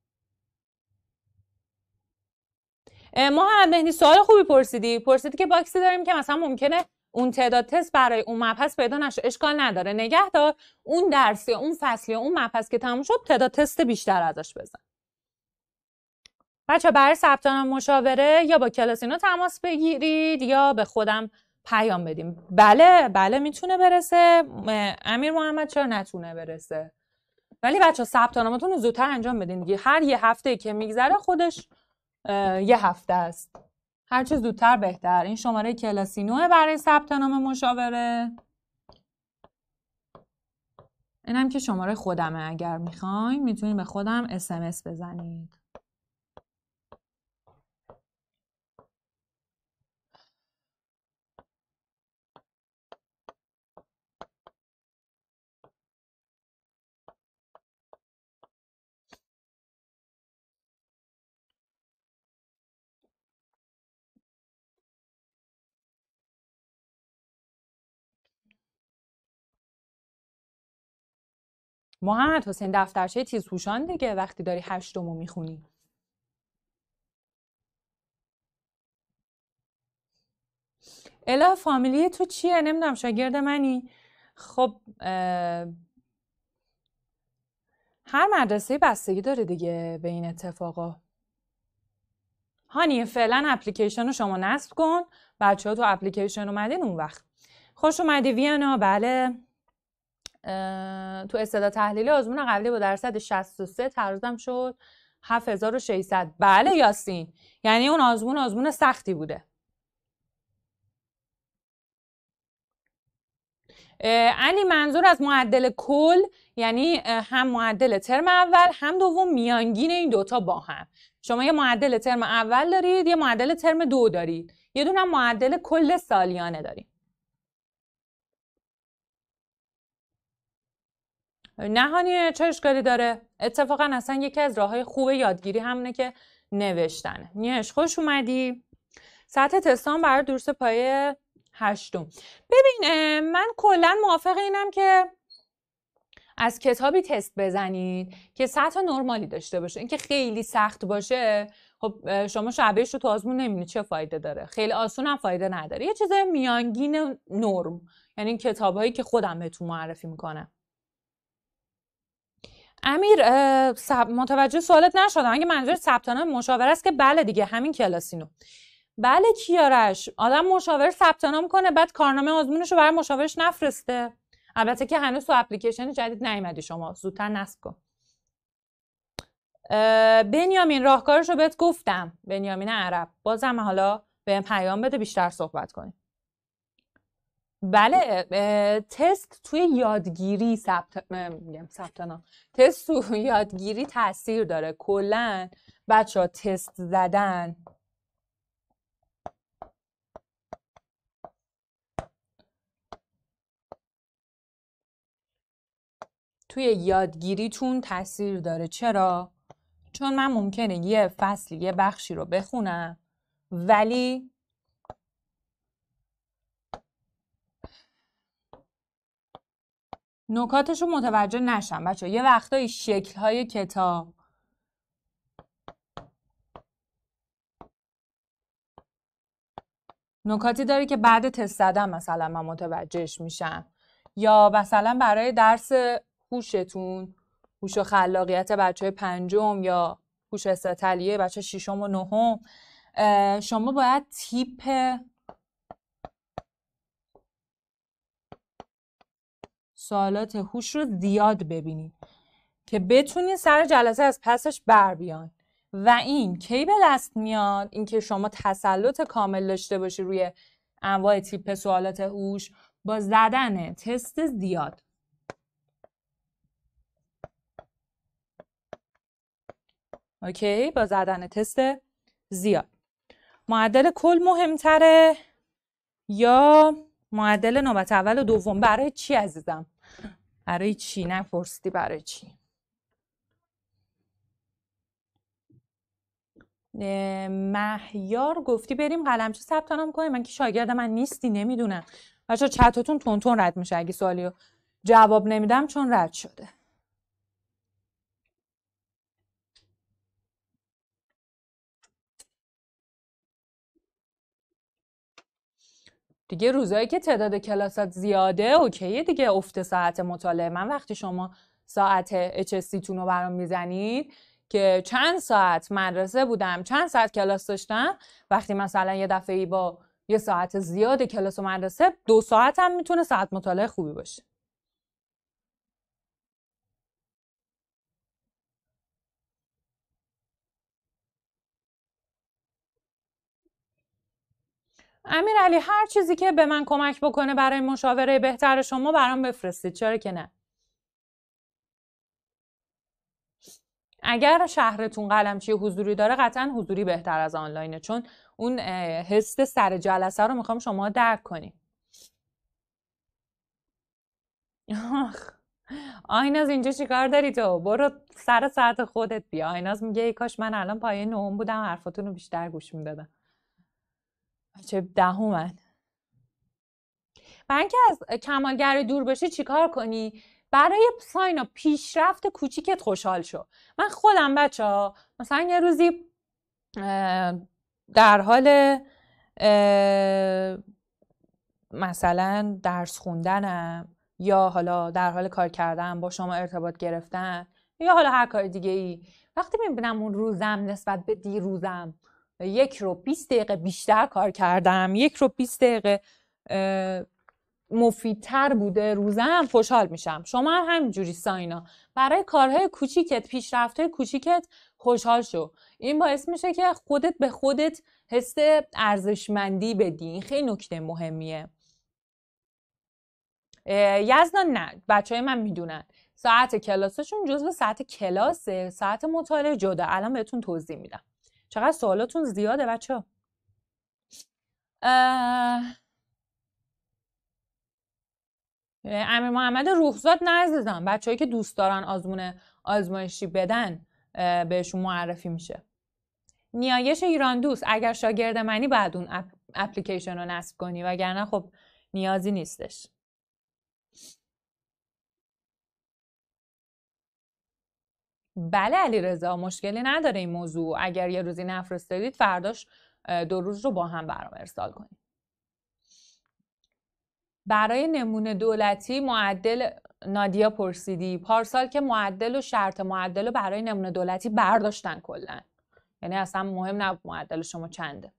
محمد مهدی سوال خوبی پرسیدی. پرسیدی که باکسی داریم که مثلا ممکنه اون تعداد تست برای اون مبحث پیدا نشه. اشکال نداره، نگه دار اون درسی اون فصلی اون مبحث که تموم شد تعداد تست بیشتر ازش بزن. بچه برای ثبت نام مشاوره یا با کلاسینو تماس بگیرید یا به خودم پیام بدیم. بله بله میتونه برسه. امیر محمد چرا نتونه برسه؟ ولی بچه ثبت نامتون رو زودتر انجام بدین دیگه. هر یه هفته که میگذره خودش یه هفته است، هر چه زودتر بهتر. این شماره کلاسی نوه برای ثبت نام مشاوره. اینم که شماره خودمه، اگر میخواین میتونید به خودم اس ام اس بزنید. محمد حسین دفترچه تیزهوشان دیگه، وقتی داری هشتمو میخونی. اله فامیلی تو چیه؟ نمیدونم، شاگرد منی؟ خب هر مدرسه بستگی داره دیگه به این اتفاقا. هانی فعلا اپلیکیشن رو شما نصب کن. بچه ها تو اپلیکیشن اومدین اون وقت. خوش اومدی ویانا. بله تو استعداد تحلیلی آزمون قبلی با درصد شصت و سه ترازم شد هفت هزار و ششصد. بله یاسین، یعنی اون آزمون آزمون سختی بوده. علی منظور از معدل کل یعنی هم معدل ترم اول هم دوم میانگین این دوتا با هم. شما یه معدل ترم اول دارید، یه معدل ترم دو دارید، یه دونه معدل کل سالیانه دارید. نهانی چه اشکالی داره؟ اتفاقا اصلا یکی از راههای خوب یادگیری همونه که نوشتنه. نیش خوش اومدی. سطح تستان برای درس پایه هشتم. ببین من کلا موافق اینم که از کتابی تست بزنید که سطح نرمالی داشته باشه. اینکه خیلی سخت باشه خب شما شعبهش رو تو آزمون نمیبینید، چه فایده داره؟ خیلی آسون هم فایده نداره. یه چیز میانگین نرم، یعنی این کتابایی که خودم بهتون معرفی میکنم. امیر متوجه سوالت نشدم. اگه منظور ثبت نام مشاوره است که بله دیگه، همین کلاسینو. بله کیارش، آدم مشاور ثبت نام کنه بعد کارنامه آزمونش رو برای مشاورش نفرسته. البته که هنوز تو اپلیکیشن جدید نیومدی، شما زودتر نصب کن. بنیامین راهکارش رو بهت گفتم، بنیامین عرب. بازم حالا به پیام بده بیشتر صحبت کنیم. بله تست توی یادگیری ثبت میگم ثبت نام تست توی یادگیری تاثیر داره. کلا بچه‌ها تست زدن توی یادگیریتون تاثیر داره. چرا؟ چون من ممکنه یه فصلی یه بخشی رو بخونم ولی نکاتش رو متوجه نشم. بچه یه وقتایی شکل‌های کتاب نکاتی داره که بعد تست زدن مثلا من متوجهش میشم، یا مثلا برای درس هوشتون، هوش و خلاقیت بچه پنجم یا هوش استتلیه بچه ششم و نهم، شما باید تیپ سوالات هوش رو زیاد ببینید که بتونین سر جلسه از پسش بر بیان. و این کی به دست میاد؟ این که شما تسلط کامل داشته باشی روی انواع تیپ سوالات هوش با زدن تست زیاد. اوکی، با زدن تست زیاد. معدل کل مهمتره یا معدل نوبت اول و دوم؟ برای چی عزیزم؟ برای چی؟ نپرسیدی برای چی؟ مهیار گفتی بریم قلمچه ثبت نام کنیم. من که شاگرد من نیستی نمیدونم. بچا چتاتون تون تون رد میشه اگه سوالی رو جواب نمیدم چون رد شده. دیگه روزایی که تعداد کلاسات زیاده اوکیه دیگه، افت ساعت مطالعه. من وقتی شما ساعت اچ اس سی تون رو برام میزنید که چند ساعت مدرسه بودم چند ساعت کلاس داشتم، وقتی مثلا یه دفعه‌ای با یه ساعت زیاد کلاس و مدرسه دو ساعت هم میتونه ساعت مطالعه خوبی باشه. امیرعلی هر چیزی که به من کمک بکنه برای مشاوره بهتر شما برام بفرستید، چرا که نه. اگر شهرتون قلمچی حضوری داره قطعا حضوری بهتر از آنلاینه، چون اون حس سر جلسه رو میخوام شما درک کنید. آیناز اینجا چیکار داری تو؟ برو سر ساعت خودت بیا. آیناز میگه ای کاش من الان پایه نهم بودم حرفاتون رو بیشتر گوش میدادم. چه دهومن. برای اینکه از کمالگرایی دور بشی چیکار کنی؟ برای ساینا پیشرفت کوچیکت خوشحال شو. من خودم بچه ها مثلا یه روزی در حال مثلا درس خوندنم یا حالا در حال کار کردن با شما ارتباط گرفتن یا حالا هر کار دیگه ای، وقتی میبینم اون روزم نسبت به دیروزم یک رو بیست دقیقه بیشتر کار کردم، یک رو بیست دقیقه مفیدتر بوده روزم، خوشحال میشم. شما هم همینجوری ساینا برای کارهای کوچیکت، پیشرفت‌های کوچیکت خوشحال شو. این باعث میشه که خودت به خودت حس ارزشمندی بدی. این خیلی نکته مهمیه. یزدان نه، بچه های من میدونن ساعت کلاسشون جزو ساعت کلاسه، ساعت مطالعه جدا. الان بهتون توضیح میدم. چقدر سوالاتون زیاده بچه ها. امیر محمد روحزاد نه عزیزم، بچه‌ای که دوست دارن آزمون آزمایشی بدن بهشون معرفی میشه. نیایش ایران دوست، اگر شاگرد منی بعد اون اپ... اپلیکیشن رو نصب کنی، وگرنه خب نیازی نیستش. بله علیرضا، مشکلی نداره این موضوع. اگر یه روزی نفرستادید فرداش دو روز رو با هم برام ارسال کنید. برای نمونه دولتی معدل نادیا پرسیدی، پارسال که معدل و شرط معدل رو برای نمونه دولتی برداشتن کلا، یعنی اصلا مهم نبود معدل شما چنده.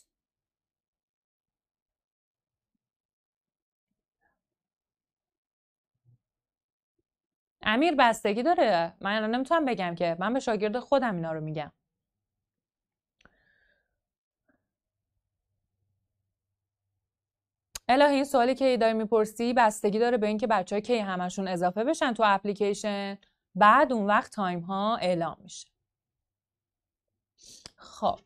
امیر بستگی داره، من نمیتونم بگم که، من به شاگرد خودم اینا رو میگم. الهی این سوالی که داری میپرسی بستگی داره به اینکه بچه‌ها کی همشون اضافه بشن تو اپلیکیشن، بعد اون وقت تایم ها اعلام میشه. خب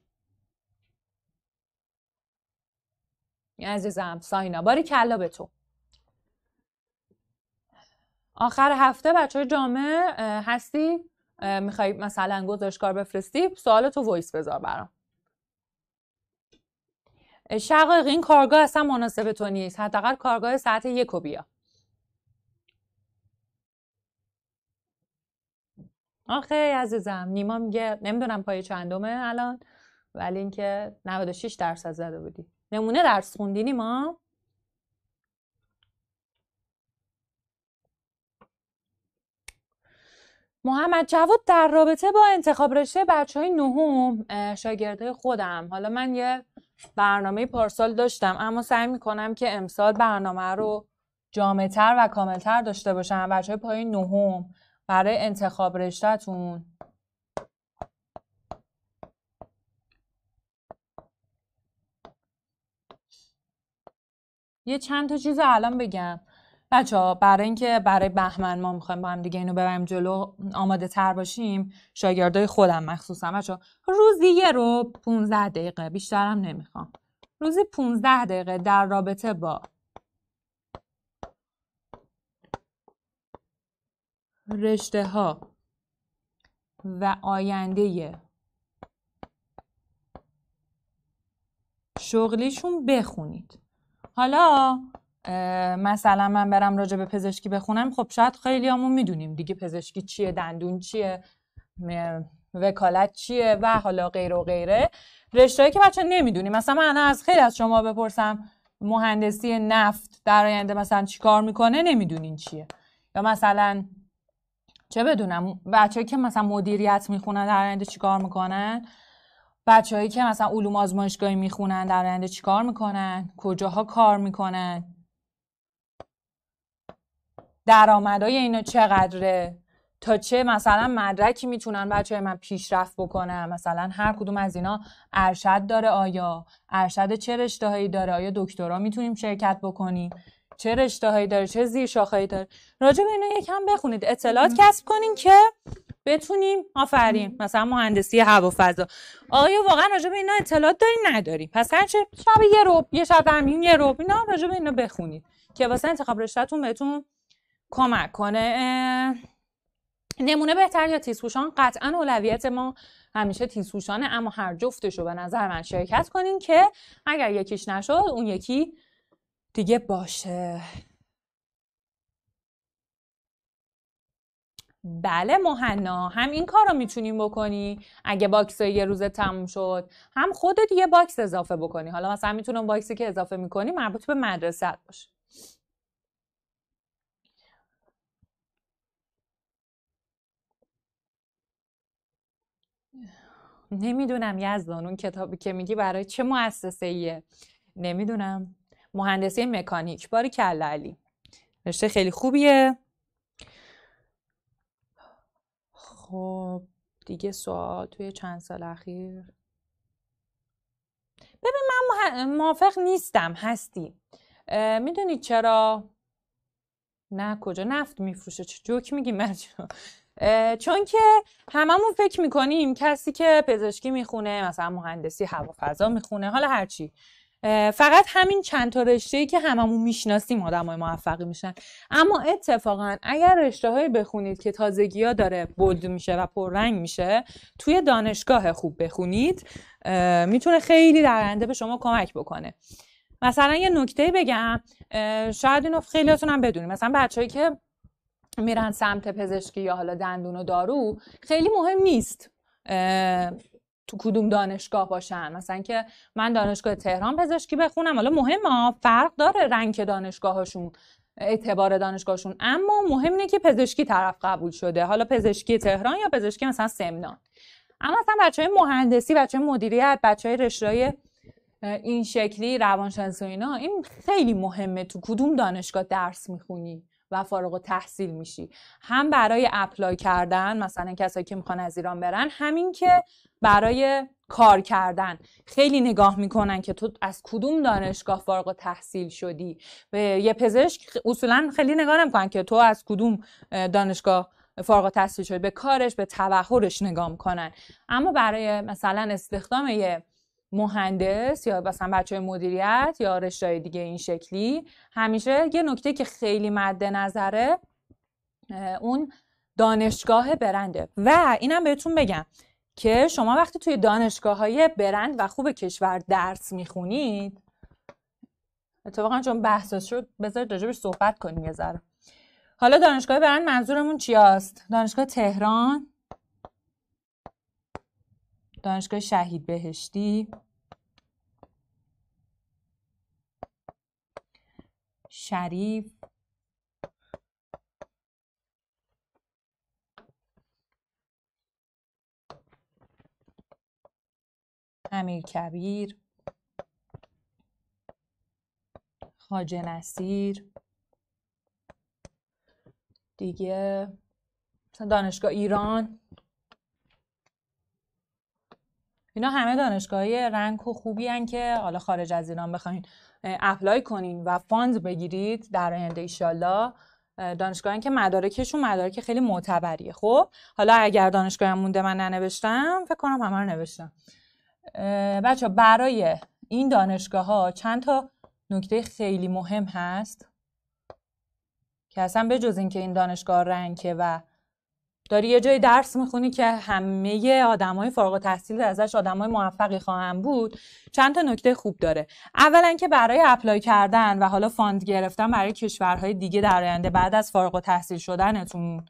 عزیزم ساینا، باری کلا به تو. آخر هفته بچه جامعه هستی؟ میخوای مثلا گزارشگار بفرستی؟ سوالتو وایس بذار برام. شقایق این کارگاه اصلا مناسب تو نیست، حداقل کارگاه ساعت یکو بیا. آخه عزیزم نیما میگه نمیدونم پای چندمه الان، ولی اینکه نود و شش درصد زده بودی. نمونه درس خوندی نیما؟ محمد جواد در رابطه با انتخاب رشته بچهای نهم شاگرده خودم، حالا من یه برنامه پارسال داشتم اما سعی میکنم که امسال برنامه رو جامع‌تر و کاملتر داشته باشم. بچهای پای نهم برای انتخاب رشته‌تون یه چند تا چیز الان بگم بچه‌ها، برای اینکه برای بهمن ما میخوایم با هم دیگه اینو ببریم جلو، آماده تر باشیم. شاگردای خودم مخصوصا بچه‌ها روزی یه رو پونزده دقیقه، بیشترم نمیخوام، روزی پونزده دقیقه در رابطه با رشته ها و آینده شغلیشون بخونید. حالا مثلا من برم راجع به پزشکی بخونم، خب شاید خیلی همون میدونیم دیگه پزشکی چیه، دندون چیه، وکالت چیه و حالا غیره و غیره. رشته‌ای که بچه نمیدونیم، مثلا من از خیلی از شما بپرسم مهندسی نفت در آینده مثلا چیکار میکنه، نمیدونین چیه. یا مثلا چه بدونم بچه‌ای که مثلا مدیریت میخونن در آینده چیکار میکنن، بچه‌هایی که مثلا علوم آزمایشگاهی میخونن در آینده چیکار میکنن، کجاها کار میکنن، درآمدهای اینا چقدره، تا چه مثلا مدرکی میتونن بچه‌های من پیشرفت بکنن. مثلا هر کدوم از اینا ارشد داره، آیا ارشد چه رشته‌هایی داره، آیا دکترا میتونیم شرکت بکنیم، چه رشته‌هایی داره، چه زیر شاخه‌ای داره. راجع به اینا یکم بخونید، اطلاعات کسب کنین که بتونیم. آفرین، مثلا مهندسی هوا و فضا، آیا واقعا راجع به اینا اطلاعات دارین؟ نداریم. پس هر چه شب یه رو یه شب همین یه رو اینا راجع به اینا بخونید که واسه انتخاب رشته‌تون بهتون کمک کنه. نمونه بهتر یا تیزهوشان؟ قطعا اولویت ما همیشه تیزهوشانه، اما هر جفتشو به نظر من شرکت کنین که اگر یکیش نشد اون یکی دیگه باشه. بله مهنا، هم این کار رو میتونیم بکنی اگه باکس یه روزه تموم شد، هم خودت یه باکس اضافه بکنی. حالا مثلا میتونم باکسی که اضافه میکنی مربوط به مدرسه باشه. نمیدونم یزدان اون کتابی که میگی برای چه مؤسسه ایه؟ نمیدونم. مهندسی مکانیک، باری کلا علی، رشته خیلی خوبیه. خب دیگه سوال توی چند سال اخیر، ببین من موافق نیستم. هستی میدونید چرا؟ نه کجا نفت میفروشه، چه جوک میگی مرجو؟ چون که هممون فکر میکنیم کسی که پزشکی میخونه، مثلا مهندسی هوا و فضا میخونه، حالا هرچی، فقط همین چند تا رشته‌ای که هممون میشناسیم آدمای موفقی میشن. اما اتفاقا اگر رشته‌هایی بخونید که تازگی‌ها داره بولد میشه و پررنگ میشه، توی دانشگاه خوب بخونید، میتونه خیلی در آینده به شما کمک بکنه. مثلا یه نکته بگم، شاید اینو خیلیاتون هم بدونید، مثلا بچه‌ای که میرن سمت پزشکی یا حالا دندون و دارو، خیلی مهم نیست تو کدوم دانشگاه باشن. مثلا که من دانشگاه تهران پزشکی بخونم، حالا مهمه، فرق داره رنگ دانشگاهاشون، اعتبار دانشگاهشون، اما مهم اینه که پزشکی طرف قبول شده، حالا پزشکی تهران یا پزشکی مثلا سمنان. اما مثلا بچهای مهندسی، بچهای مدیریت، بچهای رشته‌های این شکلی، روانشناسی و اینا، این خیلی مهمه تو کدوم دانشگاه درس میخونی و فارغ التحصیل میشی، هم برای اپلای کردن، مثلا کسایی که میخوان از ایران برن، همین که برای کار کردن خیلی نگاه میکنن که تو از کدوم دانشگاه فارغ التحصیل شدی. به یه پزشک اصولا خیلی نگاه نمیکنن که تو از کدوم دانشگاه فارغ التحصیل شدی، به کارش، به تبحرش نگاه میکنن. اما برای مثلا استخدام یه مهندس یا مثلا بچه‌های مدیریت یا رشته‌های دیگه این شکلی، همیشه یه نکته که خیلی مد نظره اون دانشگاه برنده. و اینم بهتون بگم که شما وقتی توی دانشگاه های برند و خوب کشور درس میخونید، اتفاقا چون بحث شد بذارید راجبش صحبت کنیم یه ذره. حالا دانشگاه برند منظورمون چی است؟ دانشگاه تهران، دانشگاه شهید بهشتی، شریف، امیرکبیر، خواجه نصیر، دیگه دانشگاه ایران. اینا همه دانشگاهی رنگ و خوبی هن که حالا خارج از ایران بخواین اپلای کنین و فاند بگیرید در آینده ایشالله. دانشگاهی که مدارکشون مدارک خیلی معتبریه. خب حالا اگر دانشگاهی مونده من ننوشتم، فکر کنم همه رو نوشتم. بچه برای این دانشگاه ها چند تا نکته خیلی مهم هست که اصلا به جز این که این دانشگاه رنگه و داری یه جای درس میخونی که همه آدمای فارغ التحصیل ازش آدمای موفقی خواهند بود، چند تا نکته خوب داره. اولا که برای اپلای کردن و حالا فاند گرفتن برای کشورهای دیگه در آینده بعد از فارغ التحصیل شدنتون،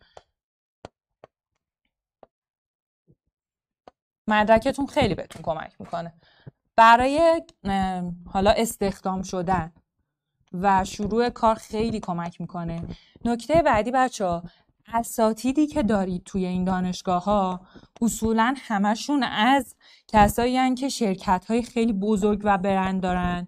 مدرکتون خیلی بهتون کمک میکنه برای حالا استخدام شدن و شروع کار، خیلی کمک میکنه. نکته بعدی بچه‌ها، اساتیدی که دارید توی این دانشگاه ها اصولاً همشون از کسایی هستن که شرکت های خیلی بزرگ و برند دارن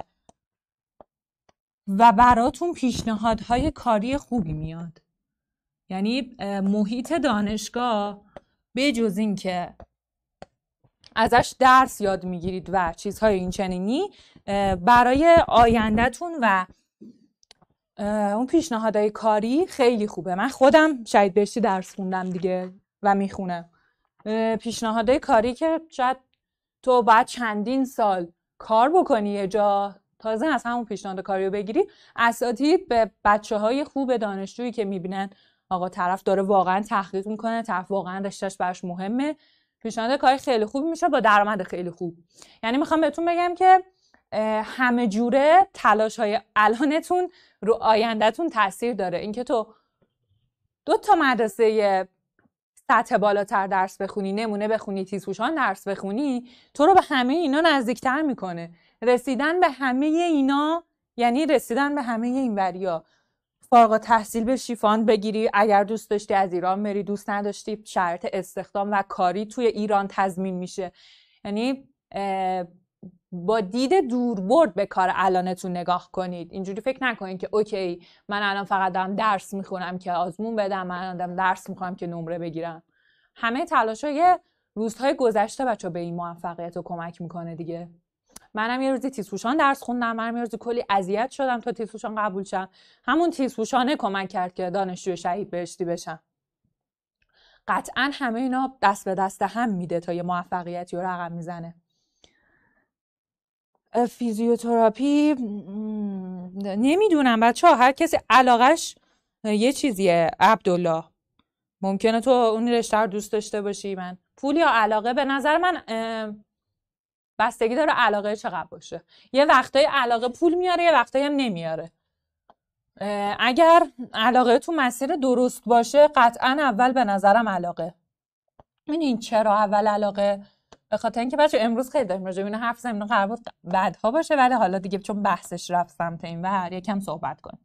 و براتون پیشنهادهای کاری خوبی میاد. یعنی محیط دانشگاه به جز این که ازش درس یاد میگیرید و چیزهای این چنینی، برای آیندهتون و اون پیشنهادهای کاری خیلی خوبه. من خودم شهید بهشتی درس خوندم دیگه و میخونم. پیشنهادهای کاری که شاید تو باید چندین سال کار بکنی یه جا تازه از همون پیشنهاد کاری رو بگیری. اساتید به بچه های خوب دانشجویی که میبینن آقا طرف داره واقعا تحقیق میکنه، طرف واقعا رشتهش براش مهمه، پیشنهاد کاری خیلی خوب میشه با درآمد خیلی خوب. یعنی میخوام بهتون بگم که همه جوره تلاش های الانتون رو آیندهتون تاثیر داره. اینکه تو دو تا مدرسه سطح بالاتر درس بخونی، نمونه بخونی، تیزهوشان درس بخونی، تو رو به همه اینا نزدیکتر میکنه. رسیدن به همه اینا یعنی رسیدن به همه این وریا. فارغ التحصیل بشی، فاند بگیری، اگر دوست داشتی از ایران بری، دوست نداشتی شرط استخدام و کاری توی ایران تضمین میشه. یعنی با دید دوربرد به کار الانتون نگاه کنید. اینجوری فکر نکنید که اوکی من الان فقط دارم درس میخونم که آزمون بدم، من الان دارم درس میخونم که نمره بگیرم. همه تلاشای روزهای گذشته بچا به این موفقیت رو کمک میکنه دیگه. منم یه روزی تیزهوشان درس خوندم، منم یه روزی کلی اذیت شدم تا تیزهوشان قبول شم. همون تیزهوشانه کمک کرد که دانشجوی شهید بهشتی بشم. قطعا همه اینا دست به دست هم میده تا یه موفقیتی رو رقم میزنه. فیزیوتراپی نمیدونم بچه ها، هر کسی علاقش یه چیزیه. عبدالله ممکنه تو اون رشته رو دوست داشته باشی، من پول یا علاقه، به نظر من بستگی داره علاقه چقدر باشه. یه وقتای علاقه پول میاره، یه وقتایی هم نمیاره. اگر علاقه تو مسیر درست باشه قطعا اول به نظرم علاقه. این چرا اول علاقه؟ به خاطر اینکه بچه امروز خیلی داریم راجع به اینا حرف زدیم، قرار بود بعدها باشه ولی حالا دیگه چون بحثش رفت سمت این و هر یکم صحبت کنیم.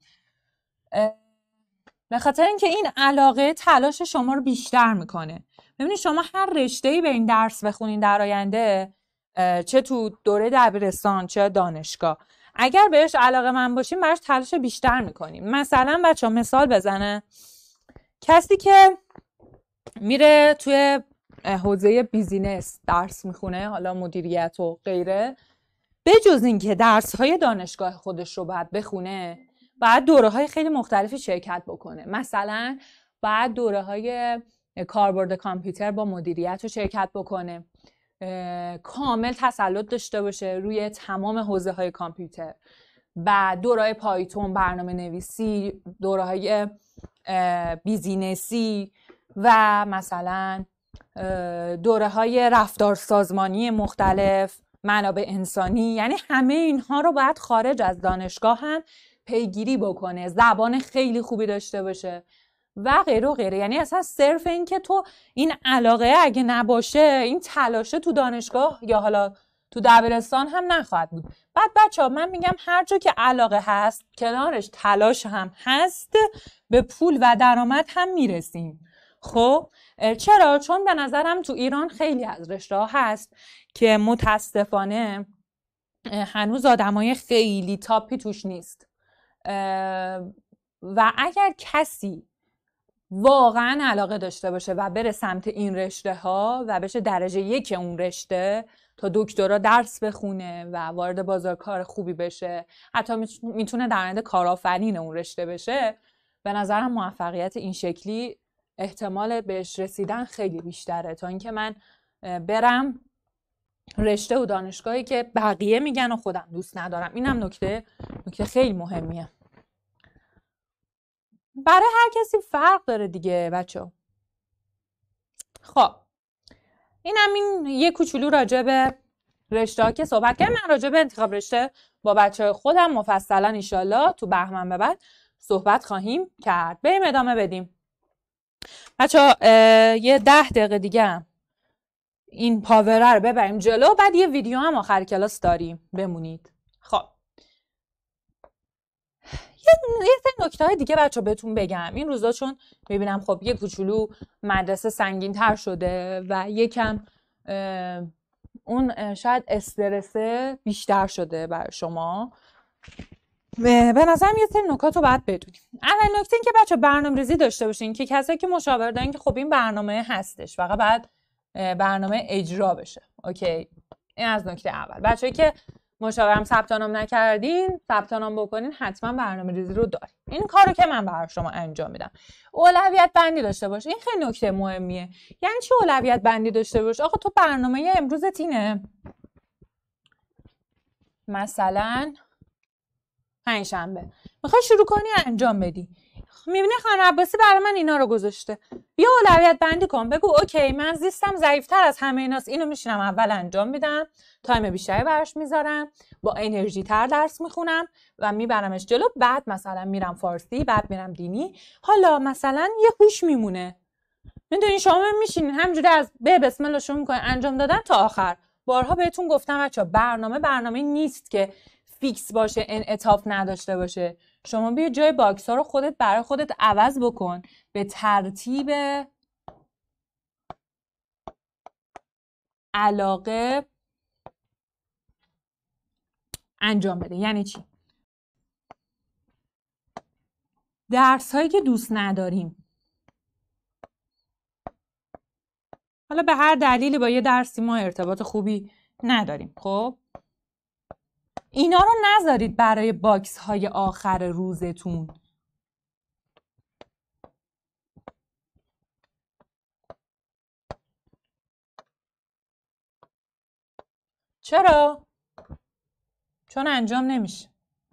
به خاطر اینکه این علاقه تلاش شما رو بیشتر میکنه. ببینید شما هر رشته‌ای به این درس بخونین در آینده، چه تو دوره دبیرستان چه دانشگاه، اگر بهش علاقه من باشیم براش تلاش بیشتر میکنیم. مثلا بچه ها مثال بزنه، کسی که میره توی حوزه بیزینس درس میخونه، حالا مدیریت و غیره، به جز این که درس های دانشگاه خودش رو باید بخونه، باید دوره های خیلی مختلفی شرکت بکنه. مثلا باید دوره های کاربرد کامپیوتر با مدیریت رو شرکت بکنه، کامل تسلط داشته باشه روی تمام حوزه های کامپیوتر، بعد دوره های پایتون، برنامه نویسی، دوره های بیزینسی و مثلا دوره های رفتار سازمانی مختلف، منابع انسانی، یعنی همه اینها رو باید خارج از دانشگاه هم پیگیری بکنه، زبان خیلی خوبی داشته باشه و غیره و غیره. یعنی اصلا صرف این که تو این علاقه اگه نباشه، این تلاشه تو دانشگاه یا حالا تو دبیرستان هم نخواهد بود. بعد بچه ها من میگم هر جا که علاقه هست کنارش تلاش هم هست، به پول و درآمد هم میرسیم. خب چرا؟ چون به نظرم تو ایران خیلی از رشته ها هست که متاسفانه هنوز آدمای خیلی تاپی توش نیست و اگر کسی واقعا علاقه داشته باشه و بره سمت این رشته ها و بشه درجه یک اون رشته تا دکترا درس بخونه و وارد بازار کار خوبی بشه، حتی میتونه در آینده کارآفرین اون رشته بشه، به نظرم موفقیت این شکلی احتمال بهش رسیدن خیلی بیشتره تا اینکه من برم رشته و دانشگاهی که بقیه میگن و خودم دوست ندارم. اینم نکته نکته خیلی مهمیه. برای هر کسی فرق داره دیگه بچه. خب اینم این یه کوچولو راجع به رشته ها که صحبت کردم. من راجع به انتخاب رشته با بچه خودم مفصلا انشالله تو بهمن به بعد صحبت خواهیم کرد. بریم ادامه بدیم بچه ها. یه ده دقیقه دیگه هم این پاوره رو ببریم جلو، بعد یه ویدیو هم آخر کلاس داریم، بمونید. خب یه سری نکته‌های دیگه بچه بهتون بگم. این روزا چون میبینم خب یه کوچولو مدرسه سنگین تر شده و یکم اون شاید استرسه بیشتر شده برای شما، به نظرم یه سری نکات رو باید بدونیم. اول نکته این که بچه برنامه‌ریزی داشته باشین که کسایی که مشاور دارن که خب این برنامه هستش، فقط باید برنامه اجرا بشه. اوکی، این از نکته اول. بچه‌ای که مشاورم ثبت نام نکردین ثبت نام بکنین، حتما برنامه‌ریزی رو دارین. این کارو که من برای شما انجام میدم. اولویت بندی داشته باش. این خیلی نکته مهمیه. یعنی چی اولویت بندی داشته باش؟ آقا تو برنامه امروزت اینه، مثلا پنجشنبه میخوای شروع کنی انجام بدی، میبینی خانم عباسی برای من اینا رو گذاشته، بیا اولویت بندی کن. بگو اوکی من زیستم ضعیف‌تر از همه ایناست، اینو میشینم اول انجام میدم، تایم بیشتری براش میذارم، با انرژی تر درس میخونم و میبرمش جلو. بعد مثلا میرم فارسی، بعد میرم دینی. حالا مثلا یه هوش میمونه، میدونین شما میشینین همینجوری از به بسم الله شروع میکنین انجام دادن تا آخر. بارها بهتون گفتم بچا برنامه برنامه نیست که فیکس باشه، انعطاف نداشته باشه. شما بیا جای باکس ها رو خودت برای خودت عوض بکن، به ترتیب علاقه انجام بده. یعنی چی؟ درس هایی که دوست نداریم، حالا به هر دلیلی با یه درسی ما ارتباط خوبی نداریم، خب اینا رو نذارید برای باکس های آخر روزتون. چرا؟ چون انجام نمیشه.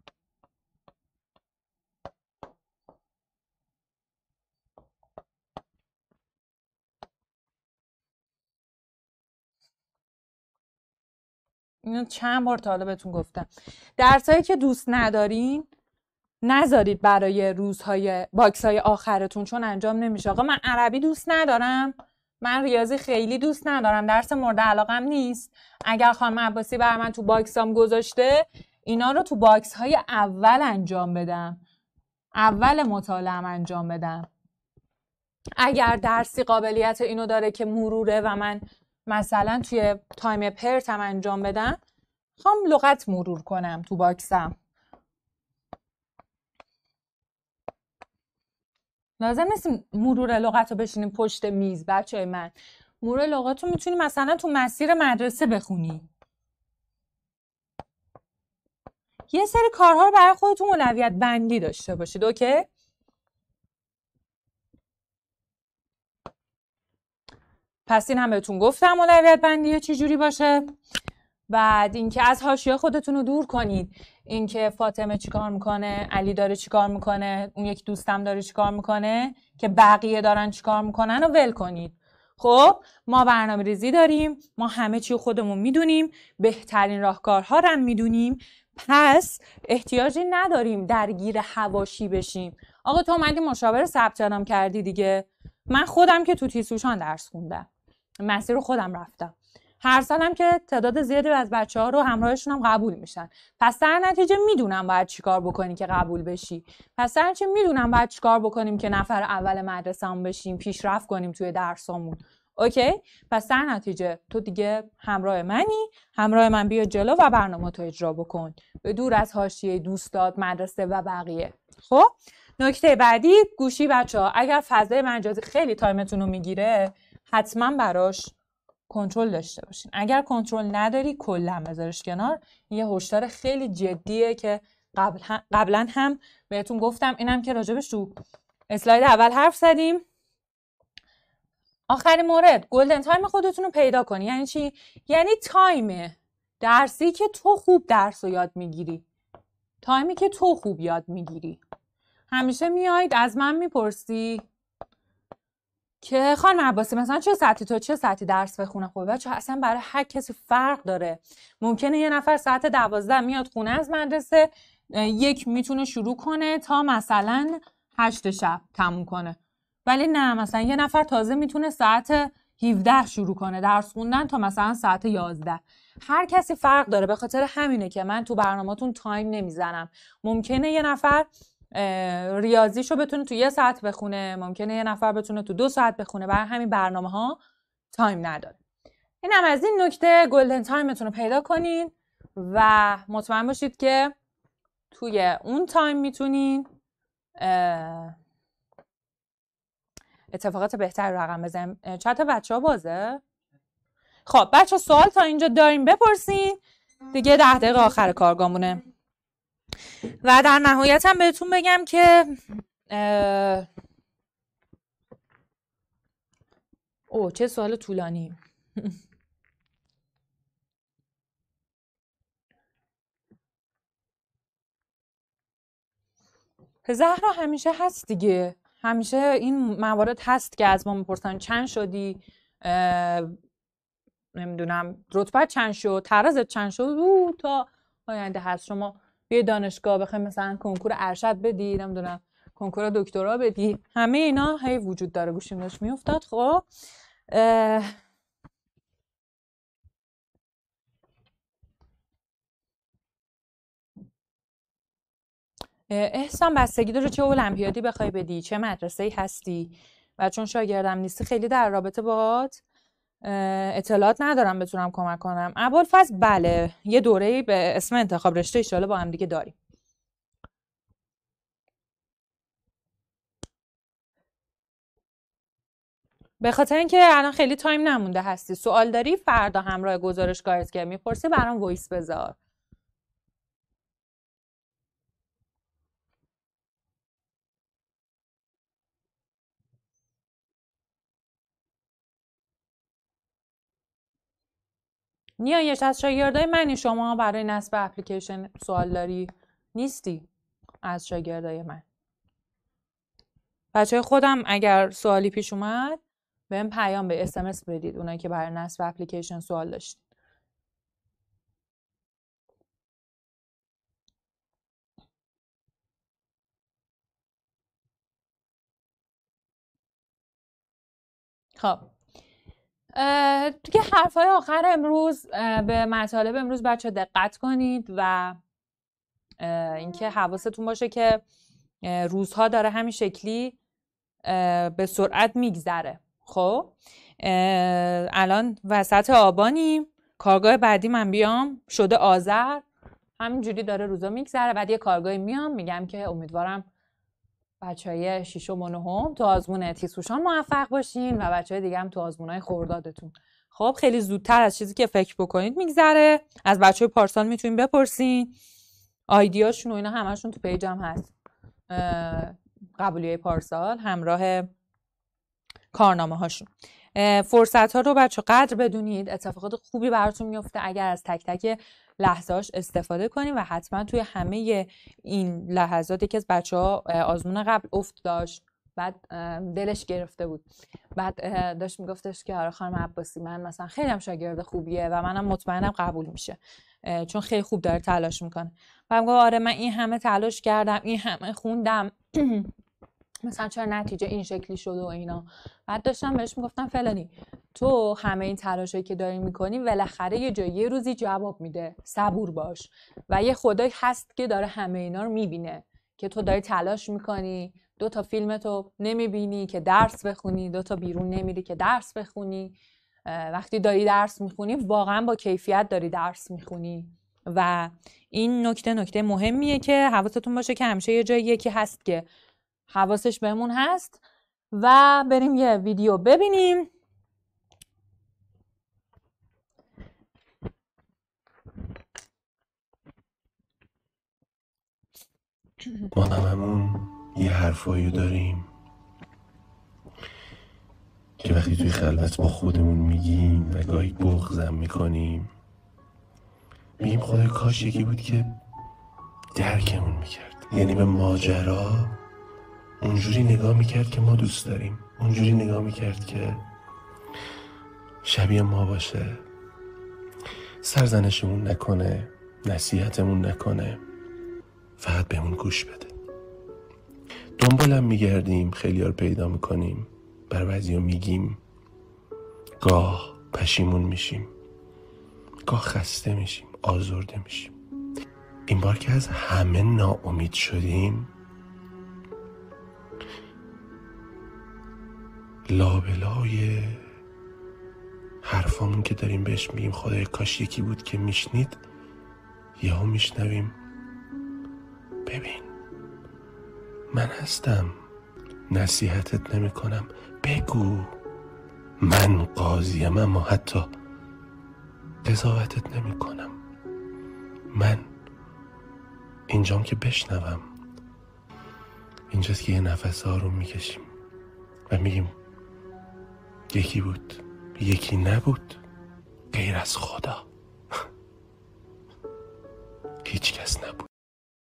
اینو چند بار تا حالا بهتون گفتم. درسایی که دوست ندارین نذارید برای روزهای باکس‌های آخرتون، چون انجام نمیشه. آقا من عربی دوست ندارم، من ریاضی خیلی دوست ندارم، درس مورد علاقم نیست. اگر خانم عباسی بر من تو باکسام گذاشته، اینا رو تو باکس‌های اول انجام بدم، اول مطالعه‌ام انجام بدم. اگر درسی قابلیت اینو داره که مروره و من مثلا توی تایم پرتم انجام بدم، خوام لغت مرور کنم تو باکسم، لازم نیست مرور لغت رو بشینیم پشت میز. بچه من مرور لغت رو میتونی مثلا تو مسیر مدرسه بخونی. یه سری کارها رو برای خودتون اولویت بندی داشته باشید. اوکی؟ پس این هم بهتون گفتم اولویت بندی چی جوری باشه. بعد اینکه از حاشیه خودتون رو دور کنید، اینکه فاطمه چیکار میکنه، علی داره چیکار میکنه، اون یک دوستم داره چیکار میکنه، که بقیه دارن چیکار میکنن و ول کنید. خب ما برنامه ریزی داریم، ما همه چی خودمون میدونیم، بهترین راهکارها رو هم میدونیم، پس احتیاجی نداریم درگیر حواشی بشیم. آقا تو اومدی مشاور ثبت نام کردی دیگه، من خودم که تو تیسوشان درس خوندم، مسیر رو خودم رفتم، هر سالم که تعداد زیادی از بچه‌ها رو همراهشون هم قبول میشن، پس در نتیجه میدونم باید چیکار بکنی که قبول بشی، پس در نتیجه میدونم باید چیکار بکنیم که نفر اول مدرسه‌مون بشیم، پیشرفت کنیم توی درسامون. اوکی؟ پس در نتیجه تو دیگه همراه منی، همراه من بیا جلو و برنامه تو اجرا بکن، به دور از حاشیه دوستات، مدرسه و بقیه. خب نکته بعدی، گوشی بچه‌ها اگر فضای مجازی خیلی تایمتون رو میگیره، حتما براش کنترل داشته باشین. اگر کنترل نداری کلا بذارش کنار. یه هشدار خیلی جدیه که قبل هم قبلا هم بهتون گفتم، اینم که راجبش تو اسلاید اول حرف زدیم. آخرین مورد، گلدن تایم خودتون رو پیدا کنی. یعنی چی؟ یعنی تایم درسی که تو خوب درس رو یاد میگیری، تایمی که تو خوب یاد میگیری. همیشه میاید از من میپرسی که خانم عباسی مثلا چه ساعتی تو چه ساعتی درس بخونه؟ خب بچه‌ها اصلا برای هر کسی فرق داره. ممکنه یه نفر ساعت دوازده میاد خونه از مدرسه، یک میتونه شروع کنه تا مثلا هشت شب تموم کنه، ولی نه مثلا یه نفر تازه میتونه ساعت هفده شروع کنه درس خوندن تا مثلا ساعت یازده. هر کسی فرق داره، به خاطر همینه که من تو برنامه‌تون تایم نمیزنم. ممکنه یه نفر ریاضیشو بتونه تو یه ساعت بخونه، ممکنه یه نفر بتونه تو دو ساعت بخونه، برای همین برنامه ها تایم نداره. اینم از این نکته، گلدن تایمتون رو پیدا کنین و مطمئن باشید که توی اون تایم میتونین اتفاقات بهتر رقم بزنیم. چت بچه ها بازه؟ خب بچه ها سوال تا اینجا داریم بپرسین دیگه، ده دقیقه آخر کارگاهمونه. و در نهایت هم بهتون بگم که اوه چه سوال طولانی. زهرا همیشه هست دیگه، همیشه این موارد هست که از ما میپرسن چند شدی، نمیدونم رتبت چند شد، ترازت چند شد، او تا آینده هست. شما یه دانشگاه بخواید مثلا کنکور ارشد بدی، نمیدونم کنکور دکترا بدی، همه اینا هی وجود داره، گوشیم داشت میافتاد. خب احسان بستگی داره چه المپیادی بخوای بدی، چه مدرسه‌ای هستی، و چون شاگردم نیستی خیلی در رابطه باهات اطلاعات ندارم بتونم کمک کنم. ابوالفضل بله یه دوره‌ای به اسم انتخاب رشته ان با هم دیگه داریم. به خاطر اینکه الان خیلی تایم نمونده هستی، سوال داری فردا همراه گزارشگاهت که میپرسی برام وایس بذار. نیایش از شاگردای منی، شما برای نصب اپلیکیشن سوال داری؟ نیستی از شاگردای من. بچه خودم اگر سوالی پیش اومد بهم پیام به اس ام اس بدید، اونایی که برای نصب اپلیکیشن سوال داشتید. خب دیگه حرفای آخر امروز به مطالب امروز بچه دقت کنید و اینکه حواستون باشه که روزها داره همین شکلی به سرعت میگذره. خب الان وسط آبانیم، کارگاه بعدی من بیام شده آذر، همینجوری داره روزا میگذره. بعد یه کارگاهی میام میگم که امیدوارم بچهای ششم و نهم تو آزمون تیسوشان موفق باشین و بچهای دیگه هم تو آزمونای خردادتون. خب خیلی زودتر از چیزی که فکر بکنید میگذره. از بچهای پارسال میتونین بپرسین، آیدیاشون و اینا همشون تو پیجم هست، قبولیه پارسال همراه کارنامه هاشون. فرصت ها رو بچه قدر بدونید، اتفاقات خوبی براتون میفته اگر از تک تک لحظه‌اش استفاده کنید و حتما توی همه این لحظاتی که از بچه ها آزمون قبل افت داشت، بعد دلش گرفته بود، بعد داشت میگفتش که آره خانم عباسی من مثلا خیلی هم شاگرد خوبیه و منم مطمئنم قبول میشه چون خیلی خوب داره تلاش میکنه. و میگه آره من این همه تلاش کردم، این همه خوندم مثلا چرا نتیجه این شکلی شد و اینا. بعد داشتم بهش میگفتم فلانی تو همه این تلاشایی که داری میکنی بالاخره یه جایی یه روزی جواب میده، صبور باش و یه خدایی هست که داره همه اینا رو میبینه که تو داری تلاش میکنی، دو تا فیلمتو نمیبینی که درس بخونی، دو تا بیرون نمیری که درس بخونی، وقتی داری درس میخونی واقعا با کیفیت داری درس میخونی. و این نکته نکته مهمیه که حواستون باشه که همیشه یه جایی یکی هست که حواسش بهمون هست. و بریم یه ویدیو ببینیم. ما هممون یه حرفایی داریم که وقتی توی خلوت با خودمون میگیم و گاهی بغضم میکنیم، میگیم خدای کاش یکی بود که درکمون میکرد، یعنی به ماجرا اونجوری نگاه میکرد که ما دوست داریم، اونجوری نگاه میکرد که شبیه ما باشه، سرزنشمون نکنه، نصیحتمون نکنه، فقط بهمون گوش بده. دنبالم میگردیم، خیلی ها رو پیدا میکنیم، بر بعضی ها میگیم، گاه پشیمون میشیم، گاه خسته میشیم، آزرده میشیم. این بار که از همه ناامید شدیم، لابلای حرفامون که داریم بهش میگیم خدای کاش یکی بود که میشنید، یهو میشنویم ببین من هستم، نصیحتت نمی کنم، بگو من قاضیم اما حتی قضاوتت نمی کنم، من اینجام که بشنوم. اینجاست که یه نفس آروم میکشیم و میگیم یکی بود، یکی نبود غیر از خدا، هیچ کس نبود.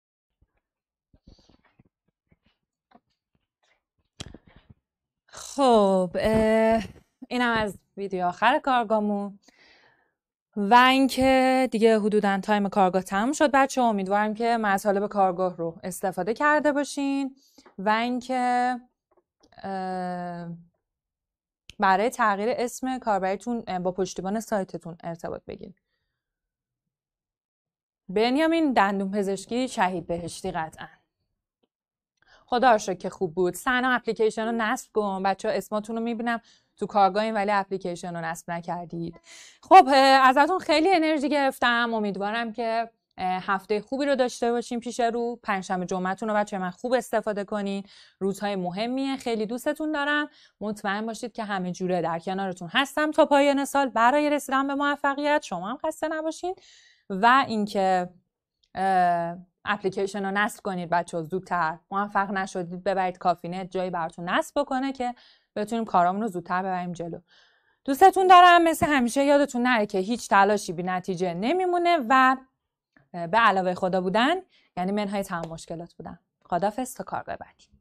خب اینم از ویدیو آخر کارگاهمون و اینکه دیگه حدوداً تایم کارگاه تموم شد بچه. امیدوارم که مطالب کارگاه رو استفاده کرده باشین و اینکه برای تغییر اسم کاربریتون با پشتیبان سایتتون ارتباط بگیرید. بنیامین دندون پزشکی شهید بهشتی قطعاً. خدا رو شکر که خوب بود. سنا اپلیکیشن رو نصب کن. بچه ها اسماتون رو میبینم تو کارگاهین ولی اپلیکیشن رو نصب نکردید. خب ازتون خیلی انرژی گرفتم. امیدوارم که هفته خوبی رو داشته باشیم پیش رو. پنجشنبه جمعتون رو بچه من خوب استفاده کنین. روزهای مهمیه. خیلی دوستتون دارم. مطمئن باشید که همه جوره در کنارتون هستم تا پایان سال برای رسیدن به موفقیت. شما هم خسته نباشین و اینکه اپلیکیشن رو نصب کنید بچه ها زودتر. موفق نشدید ببرید کافینت جایی براتون نصب بکنه که بتونیم کارامون رو زودتر ببریم جلو. دوستتون دارم. مثل همیشه یادتون نره که هیچ تلاشی بی نتیجه نمیمونه و به علاوه خدا بودن یعنی منهای تمام مشکلات بودن. خداحافظ تا کارگاه بعدی.